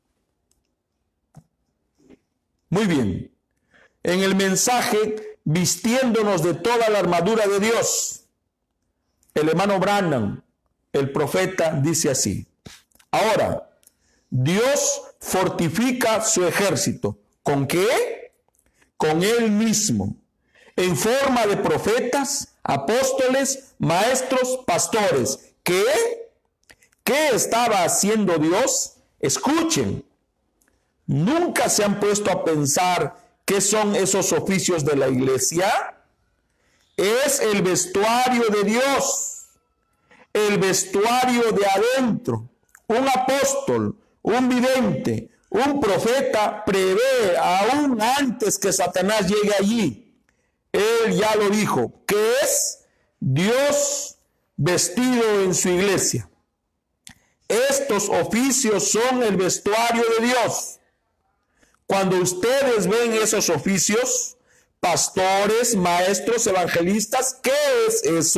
Muy bien. En el mensaje, vistiéndonos de toda la armadura de Dios, el hermano Branham, el profeta, dice así: ahora, Dios fortifica su ejército. ¿Con qué? Con Él mismo, en forma de profetas, apóstoles, maestros, pastores. ¿Qué? ¿Qué estaba haciendo Dios? Escuchen. ¿Nunca se han puesto a pensar qué son esos oficios de la iglesia? Es el vestuario de Dios, el vestuario de adentro. Un apóstol, un vidente, un profeta prevé aún antes que Satanás llegue allí. Él ya lo dijo, que es Dios vestido en su iglesia. Estos oficios son el vestuario de Dios. Cuando ustedes ven esos oficios, pastores, maestros, evangelistas, ¿qué es eso?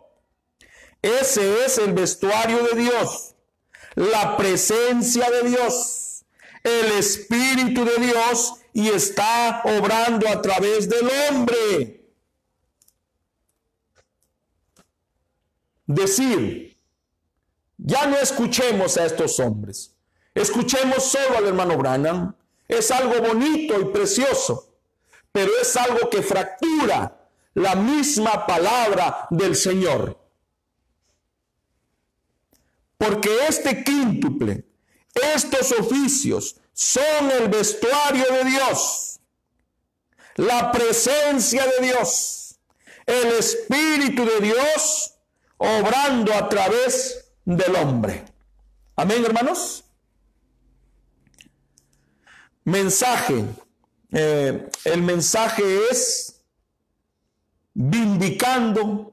Ese es el vestuario de Dios, la presencia de Dios, el Espíritu de Dios, y está obrando a través del hombre. Decir, ya no escuchemos a estos hombres, escuchemos solo al hermano Branham. Es algo bonito y precioso, pero es algo que fractura la misma palabra del Señor. Porque este quíntuple, estos oficios, son el vestuario de Dios, la presencia de Dios, el Espíritu de Dios obrando a través del hombre. Amén, hermanos. Mensaje. El mensaje es vindicando.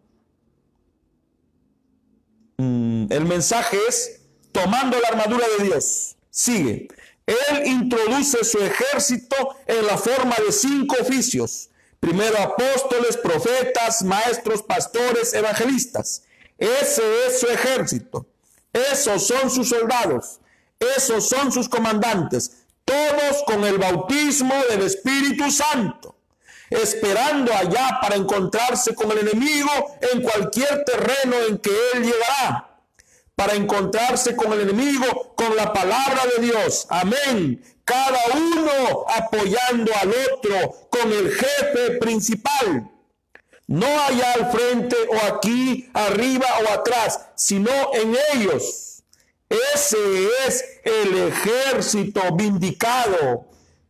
El mensaje es tomando la armadura de Dios. Sigue. Él introduce su ejército en la forma de 5 oficios. Primero, apóstoles, profetas, maestros, pastores, evangelistas. Ese es su ejército. Esos son sus soldados. Esos son sus comandantes, todos con el bautismo del Espíritu Santo, esperando allá para encontrarse con el enemigo en cualquier terreno en que él llegará, para encontrarse con el enemigo con la palabra de Dios. Amén. Cada uno apoyando al otro con el jefe principal. No allá al frente o aquí, arriba o atrás, sino en ellos. Ese es el ejército vindicado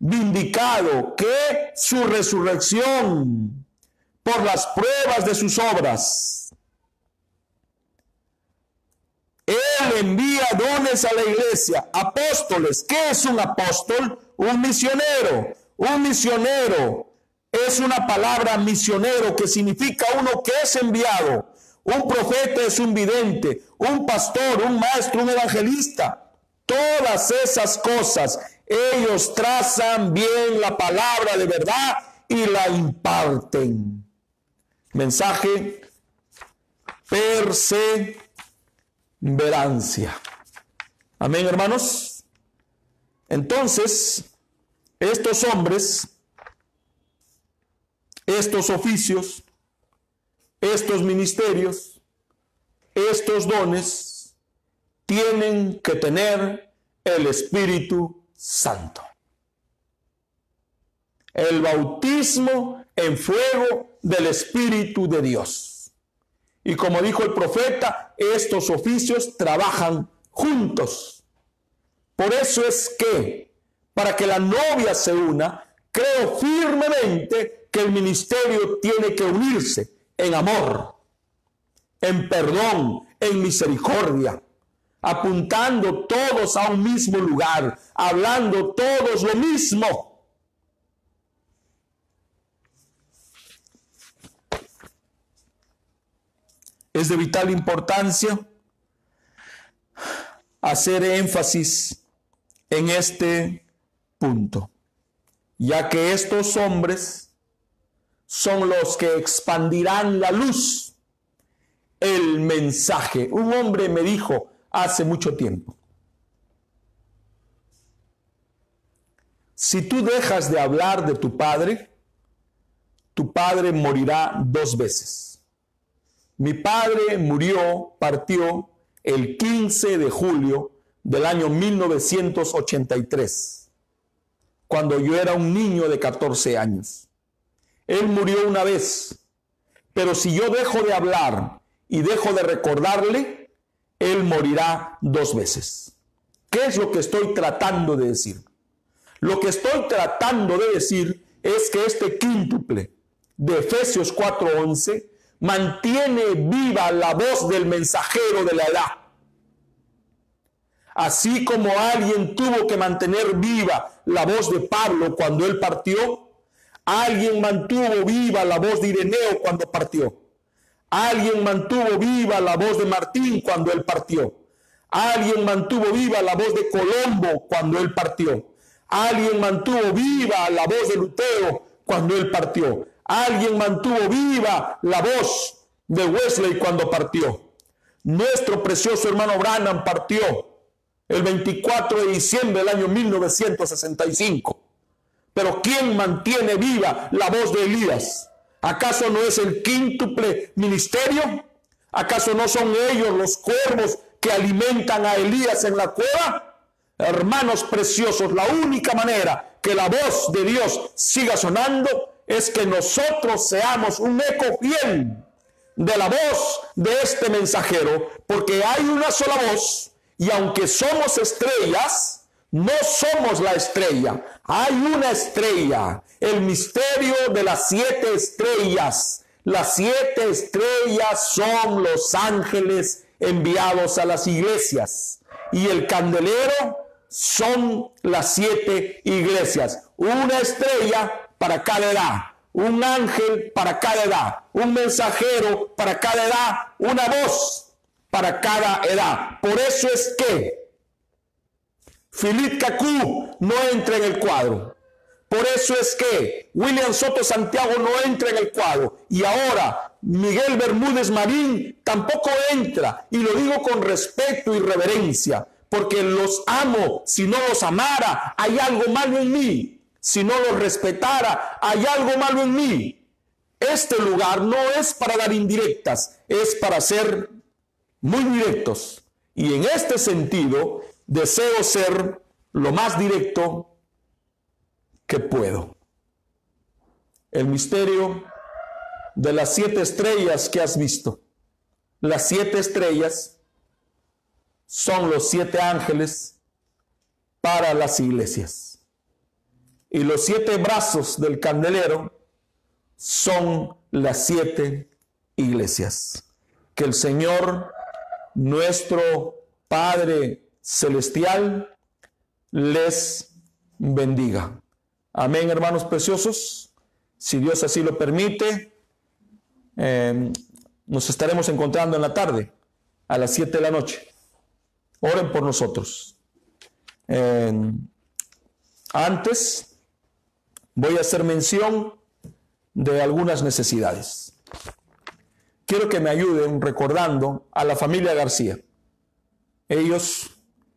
que su resurrección por las pruebas de sus obras. Él envía dones a la iglesia, apóstoles. ¿Qué es un apóstol? Un misionero. Un misionero es una palabra misionero que significa uno que es enviado. Un profeta es un vidente, un pastor, un maestro, un evangelista. Todas esas cosas, ellos trazan bien la palabra de verdad y la imparten. Mensaje: perseverancia. Amén, hermanos. Entonces, estos hombres, estos oficios, estos ministerios, estos dones, tienen que tener el Espíritu Santo. El bautismo en fuego del Espíritu de Dios. Y como dijo el profeta, estos oficios trabajan juntos. Por eso es que, para que la novia se una, creo firmemente que el ministerio tiene que unirse en amor, en perdón, en misericordia, apuntando todos a un mismo lugar, hablando todos lo mismo. Es de vital importancia hacer énfasis en este punto, ya que estos hombres son los que expandirán la luz, el mensaje. Un hombre me dijo hace mucho tiempo: si tú dejas de hablar de tu padre morirá 2 veces. Mi padre partió el 15 de julio del año 1983, cuando yo era un niño de 14 años. Él murió una vez, pero si yo dejo de hablar y dejo de recordarle, él morirá 2 veces. ¿Qué es lo que estoy tratando de decir? Lo que estoy tratando de decir es que este quíntuple de Efesios 4:11 mantiene viva la voz del mensajero de la edad. Así como alguien tuvo que mantener viva la voz de Pablo cuando él partió, alguien mantuvo viva la voz de Ireneo cuando partió. Alguien mantuvo viva la voz de Martín cuando él partió. Alguien mantuvo viva la voz de Colombo cuando él partió. Alguien mantuvo viva la voz de Lutero cuando él partió. Alguien mantuvo viva la voz de Wesley cuando partió. Nuestro precioso hermano Branham partió el 24 de diciembre del año 1965. Pero ¿quién mantiene viva la voz de Elías? ¿Acaso no es el quíntuple ministerio? ¿Acaso no son ellos los cuervos que alimentan a Elías en la cueva? Hermanos preciosos, la única manera que la voz de Dios siga sonando es que nosotros seamos un eco fiel de la voz de este mensajero, porque hay una sola voz, y aunque somos estrellas, no somos la estrella. Hay una estrella, el misterio de las 7 estrellas. Las 7 estrellas son los ángeles enviados a las iglesias, y el candelero son las 7 iglesias. Una estrella para cada edad, un ángel para cada edad, un mensajero para cada edad, una voz para cada edad. Por eso es que Philip Cacú no entra en el cuadro. Por eso es que William Soto Santiago no entra en el cuadro. Y ahora Miguel Bermúdez Marín tampoco entra. Y lo digo con respeto y reverencia, porque los amo. Si no los amara, hay algo malo en mí. Si no los respetara, hay algo malo en mí. Este lugar no es para dar indirectas, es para ser muy directos. Y en este sentido, deseo ser lo más directo que puedo. El misterio de las 7 estrellas que has visto. Las 7 estrellas son los 7 ángeles para las iglesias. Y los 7 brazos del candelero son las 7 iglesias. Que el Señor, nuestro Padre Celestial, les bendiga. Amén, hermanos preciosos. Si Dios así lo permite, nos estaremos encontrando en la tarde a las 7 de la noche. Oren por nosotros. Antes voy a hacer mención de algunas necesidades. Quiero que me ayuden recordando a la familia García. Ellos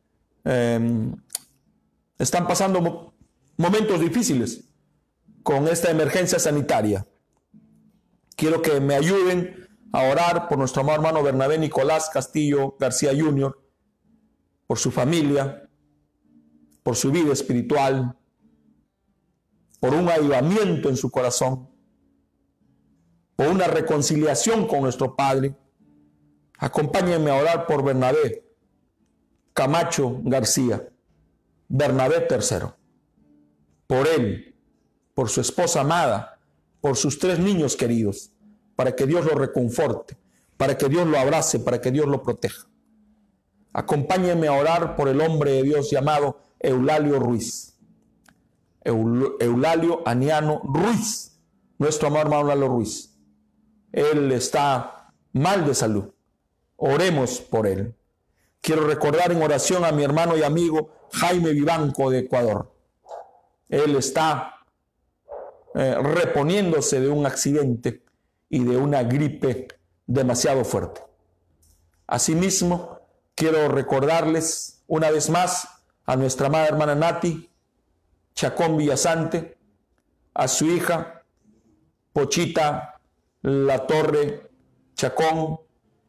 están pasando momentos difíciles con esta emergencia sanitaria. Quiero que me ayuden a orar por nuestro amado hermano Bernabé Nicolás Castillo García Jr., por su familia, por su vida espiritual, por un avivamiento en su corazón, por una reconciliación con nuestro Padre. Acompáñenme a orar por Bernabé Camacho García, Bernabé III, por él, por su esposa amada, por sus 3 niños queridos, para que Dios lo reconforte, para que Dios lo abrace, para que Dios lo proteja. Acompáñenme a orar por el hombre de Dios llamado Eulalio Ruiz. Eulalio Aniano Ruiz, nuestro amado hermano Eulalio Ruiz. Él está mal de salud. Oremos por él. Quiero recordar en oración a mi hermano y amigo Jaime Vivanco de Ecuador. Él está reponiéndose de un accidente y de una gripe demasiado fuerte. Asimismo, quiero recordarles una vez más a nuestra amada hermana Nati Chacón Villasante, a su hija Pochita La Torre Chacón,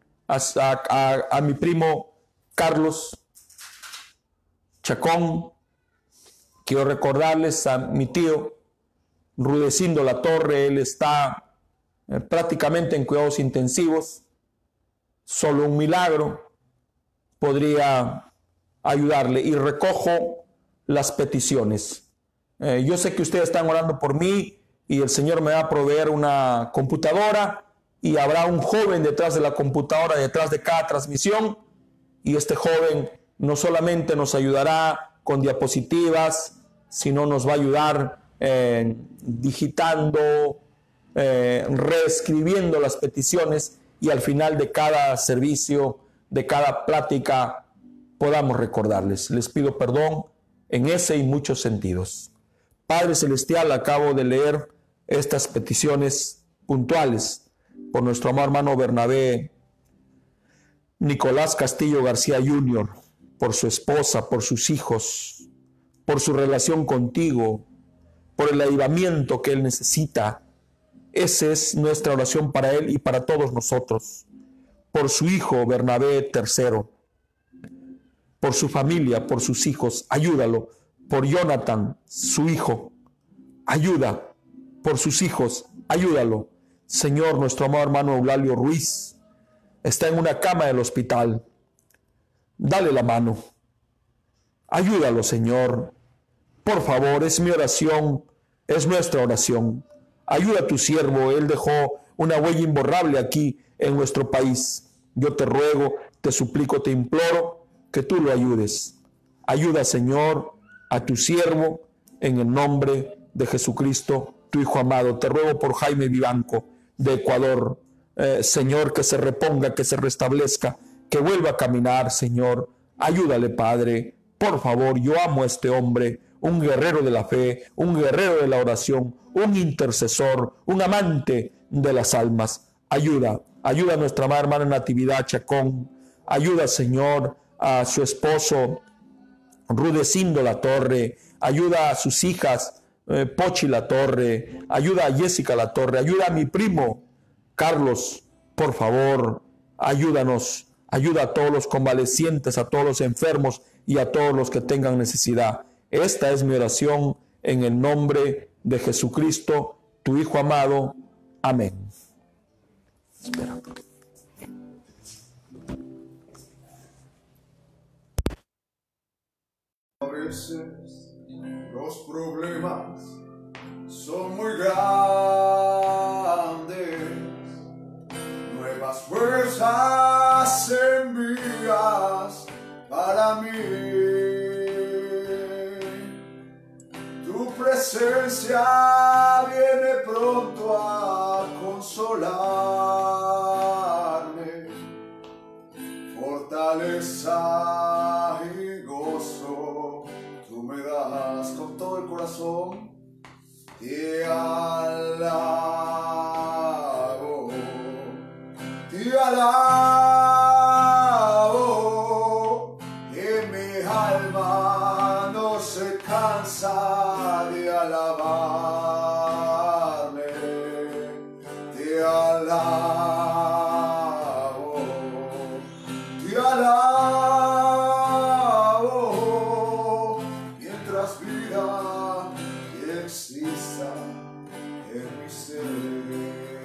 a mi primo Carlos Chacón. Quiero recordarles a mi tío Rudecindo La Torre. Él está prácticamente en cuidados intensivos. Solo un milagro podría ayudarle. Y recojo las peticiones. Yo sé que ustedes están orando por mí y el Señor me va a proveer una computadora y habrá un joven detrás de la computadora, detrás de cada transmisión, y este joven no solamente nos ayudará con diapositivas, sino nos va a ayudar digitando, reescribiendo las peticiones, y al final de cada servicio, de cada plática, podamos recordarles. Les pido perdón en ese y muchos sentidos. Padre Celestial, acabo de leer estas peticiones puntuales por nuestro amado hermano Bernabé Nicolás Castillo García Jr., por su esposa, por sus hijos, por su relación contigo, por el avivamiento que él necesita. Esa es nuestra oración para él y para todos nosotros. Por su hijo Bernabé III, por su familia, por sus hijos, ayúdalo. Por Jonathan, su hijo, ayuda. Por sus hijos, ayúdalo. Señor, nuestro amado hermano Eulalio Ruiz está en una cama del hospital. Dale la mano. Ayúdalo, Señor. Por favor, es mi oración, es nuestra oración. Ayuda a tu siervo. Él dejó una huella imborrable aquí en nuestro país. Yo te ruego, te suplico, te imploro que tú lo ayudes. Ayuda, Señor, a tu siervo en el nombre de Jesucristo, tu Hijo amado. Te ruego por Jaime Vivanco de Ecuador, Señor, que se reponga, que se restablezca, que vuelva a caminar, Señor. Ayúdale, Padre. Por favor, yo amo a este hombre, un guerrero de la fe, un guerrero de la oración, un intercesor, un amante de las almas. Ayuda a nuestra amada hermana Natividad Chacón. Ayuda, Señor, a su esposo Rudecindo Latorre, ayuda a sus hijas Pochi Latorre, ayuda a Jessica Latorre, ayuda a mi primo Carlos, por favor, ayúdanos, ayuda a todos los convalecientes, a todos los enfermos y a todos los que tengan necesidad. Esta es mi oración en el nombre de Jesucristo, tu Hijo amado. Amén. Espera. A veces los problemas son muy grandes, nuevas fuerzas envías para mí. Tu presencia viene pronto a consolarme, fortaleza y gozo tú me das. Con todo el corazón te alabo, y mi alma no se cansa de alabarme. Te alabo, mientras vida exista en mi ser.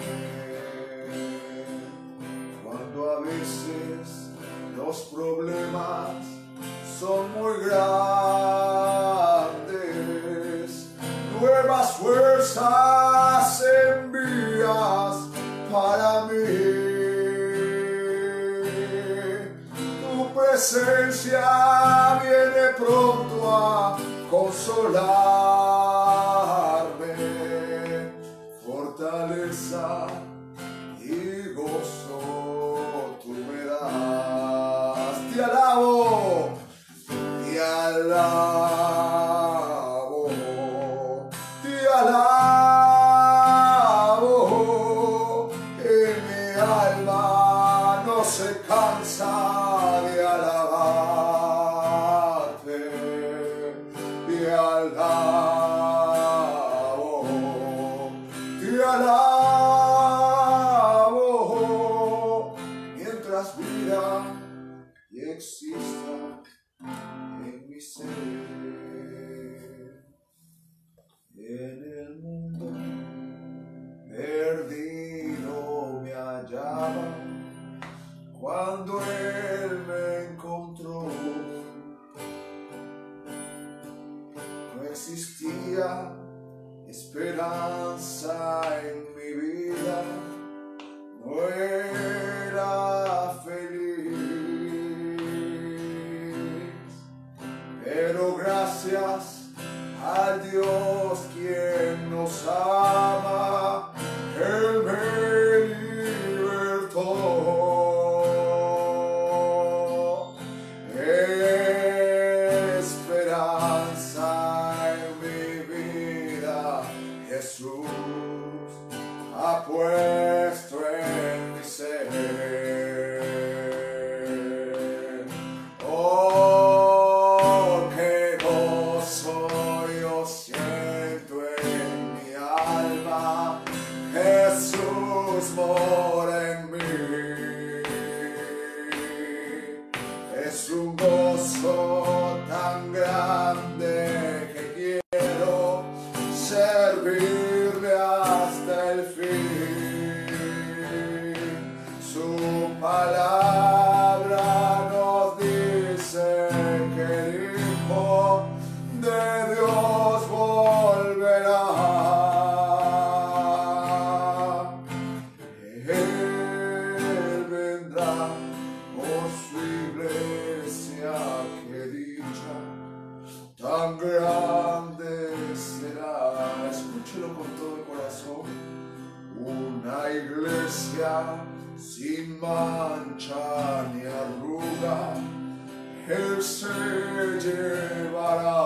Cuando a veces los problemas son muy grandes, nuevas fuerzas envías para mí. Tu presencia viene pronto a consolarme, fortaleza y gozo tú me das. Te alabo, te alabo, te alabo, y mi alma no se cansa de alabarte. Te alabo, te alabo, mientras vida exista en mi ser. En el mundo perdido me hallaba cuando Él me encontró. No existía esperanza en mi vida, no era feliz, pero gracias a Dios quien nos ama, Él me libertó. Esperanza en mi vida Jesús ha puesto en mi ser. Oh, qué gozo yo siento en mi alma, Jesús mora en mí. Es un gozo tan grande que quiero servirle hasta el fin. Su palabra nos dice que el Hijo de Dios volverá. Él vendrá por su iglesia, que dicha tan grande será. Escúchelo con todo el corazón. Una iglesia sin mancha ni arruga, Él se llevará.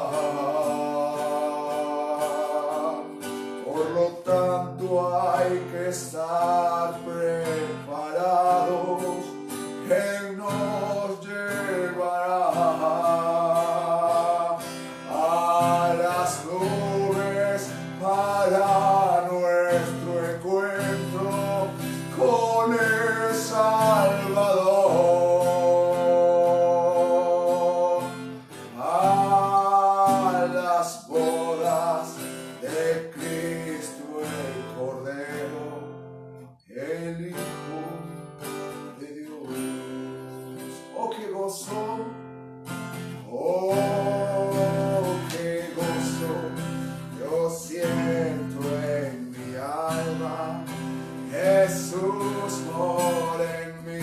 Por lo tanto hay que estar preparados, Él nos llevará. gozo, oh, qué gozo yo siento en mi alma, Jesús mora en mí.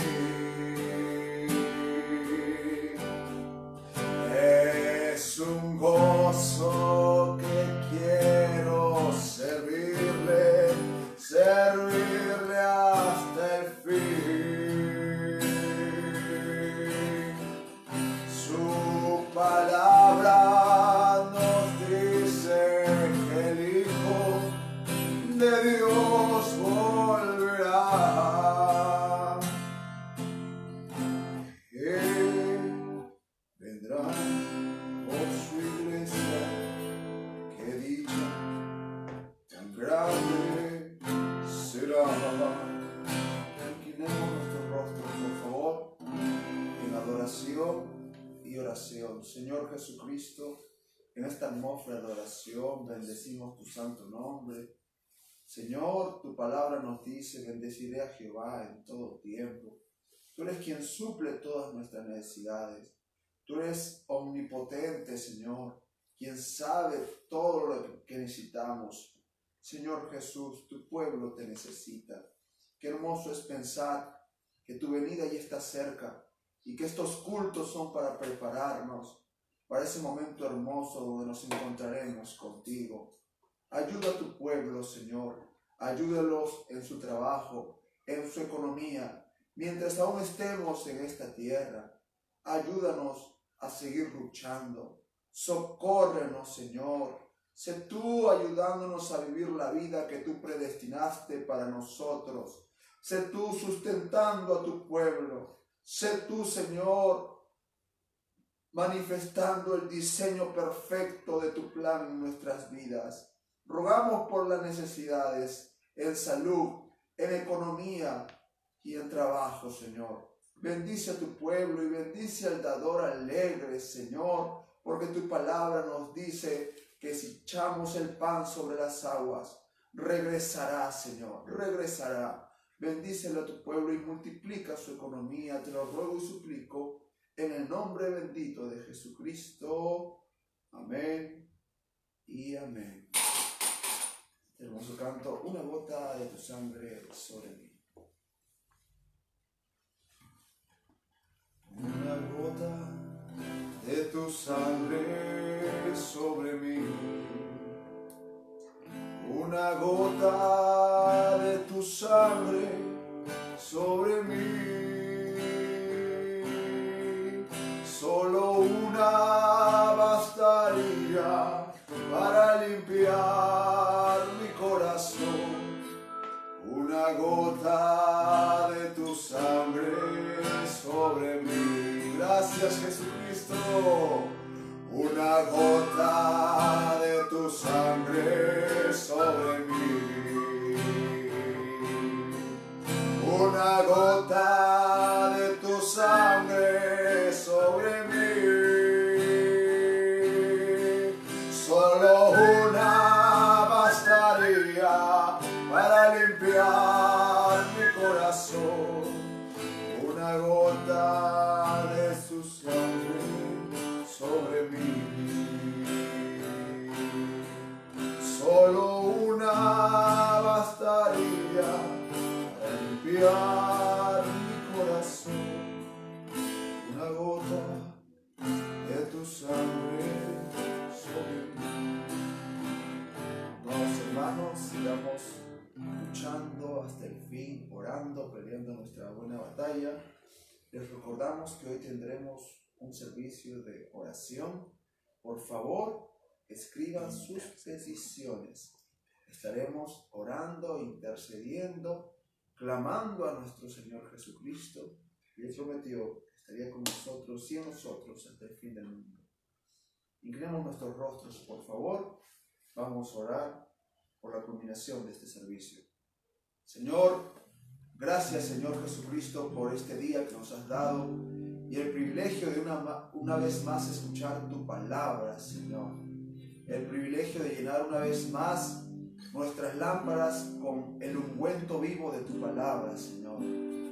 Es un gozo que quiero servirle hasta el fin. Su palabra nos dice que el Hijo de Dios volverá. Él vendrá por su iglesia, qué dicha tan grande será. Inclinemos nuestros rostros, por favor, en adoración y oración. Señor Jesucristo, en esta atmósfera de oración bendecimos tu santo nombre. Señor, tu palabra nos dice: bendeciré a Jehová en todo tiempo. Tú eres quien suple todas nuestras necesidades. Tú eres omnipotente, Señor, quien sabe todo lo que necesitamos. Señor Jesús, tu pueblo te necesita. Qué hermoso es pensar que tu venida ya está cerca y que estos cultos son para prepararnos para ese momento hermoso donde nos encontraremos contigo. Ayuda a tu pueblo, Señor. Ayúdalos en su trabajo, en su economía, mientras aún estemos en esta tierra. Ayúdanos a seguir luchando. Socórrenos, Señor. Sé tú ayudándonos a vivir la vida que tú predestinaste para nosotros. Sé tú sustentando a tu pueblo. Sé tú, Señor, manifestando el diseño perfecto de tu plan en nuestras vidas. Rogamos por las necesidades en salud, en economía y en trabajo, Señor. Bendice a tu pueblo y bendice al dador alegre, Señor, porque tu palabra nos dice que si echamos el pan sobre las aguas, regresará, Señor, regresará. Bendícelo a tu pueblo y multiplica su economía. Te lo ruego y suplico en el nombre bendito de Jesucristo. Amén y amén. Hermoso canto, una gota de tu sangre sobre mí. Una gota de tu sangre sobre mí. Una gota de tu sangre sobre mí. Solo una bastaría para limpiar mi corazón. Una gota de tu sangre sobre mí. Gracias, Jesucristo. Una gota de tu sangre sobre mí. Una gota de tu sangre sobre mí. Solo una bastaría para limpiar mi corazón. Una gota de su sangre sobre mí. Solo una bastaría para limpiar mi corazón. Una gota de tu sangre sobre mí. Vamos, hermanos, sigamos luchando hasta el fin, orando, peleando nuestra buena batalla. Les recordamos que hoy tendremos un servicio de oración. Por favor, escriban sus peticiones. Estaremos orando, intercediendo, clamando a nuestro Señor Jesucristo. Y Él prometió que estaría con nosotros y en nosotros hasta el fin del mundo. Inclinemos nuestros rostros, por favor. Vamos a orar por la culminación de este servicio. Señor, gracias, Señor Jesucristo, por este día que nos has dado y el privilegio de una vez más escuchar tu palabra, Señor. El privilegio de llenar una vez más nuestras lámparas con el ungüento vivo de tu palabra, Señor.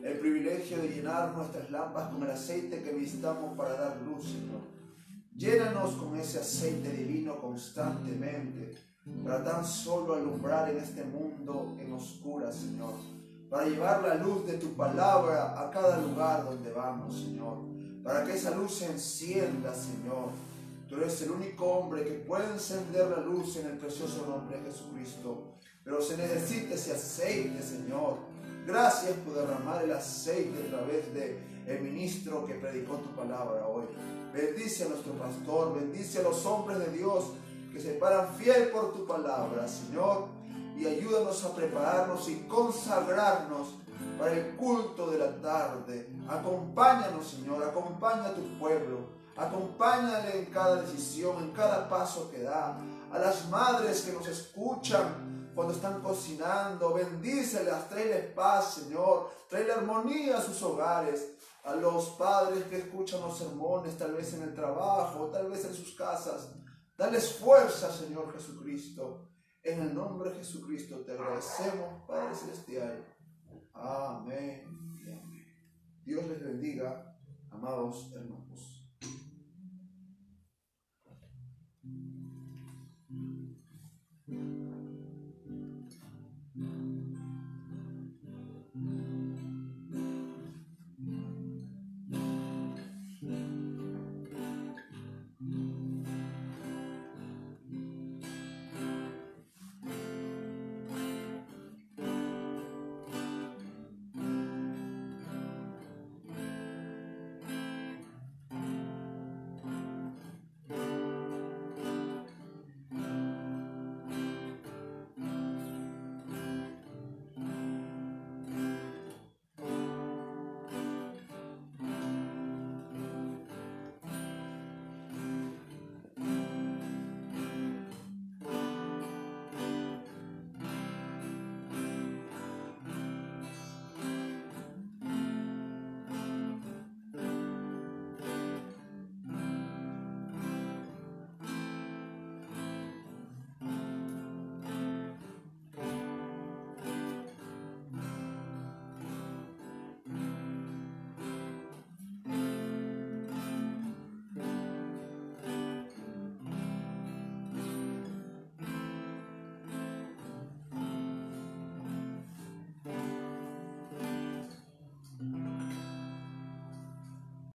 el privilegio de llenar nuestras lámparas con el aceite que necesitamos para dar luz, Señor. Llénanos con ese aceite divino constantemente, para tan solo alumbrar en este mundo en oscuras, Señor, para llevar la luz de tu palabra a cada lugar donde vamos, Señor, para que esa luz se encienda, Señor. Tú eres el único hombre que puede encender la luz en el precioso nombre de Jesucristo, pero se necesita ese aceite, Señor. Gracias por derramar el aceite a través del ministro que predicó tu palabra hoy. Bendice a nuestro pastor, bendice a los hombres de Dios que se paran fiel por tu palabra, Señor, y ayúdanos a prepararnos y consagrarnos para el culto de la tarde. Acompáñanos, Señor, acompaña a tu pueblo, acompáñale en cada decisión, en cada paso que da. A las madres que nos escuchan cuando están cocinando, bendícelas, tráeles paz, Señor, tráele armonía a sus hogares. A los padres que escuchan los sermones, tal vez en el trabajo, tal vez en sus casas, dales fuerza, Señor Jesucristo. En el nombre de Jesucristo te agradecemos, Padre Celestial. Amén y amén. Dios les bendiga, amados hermanos.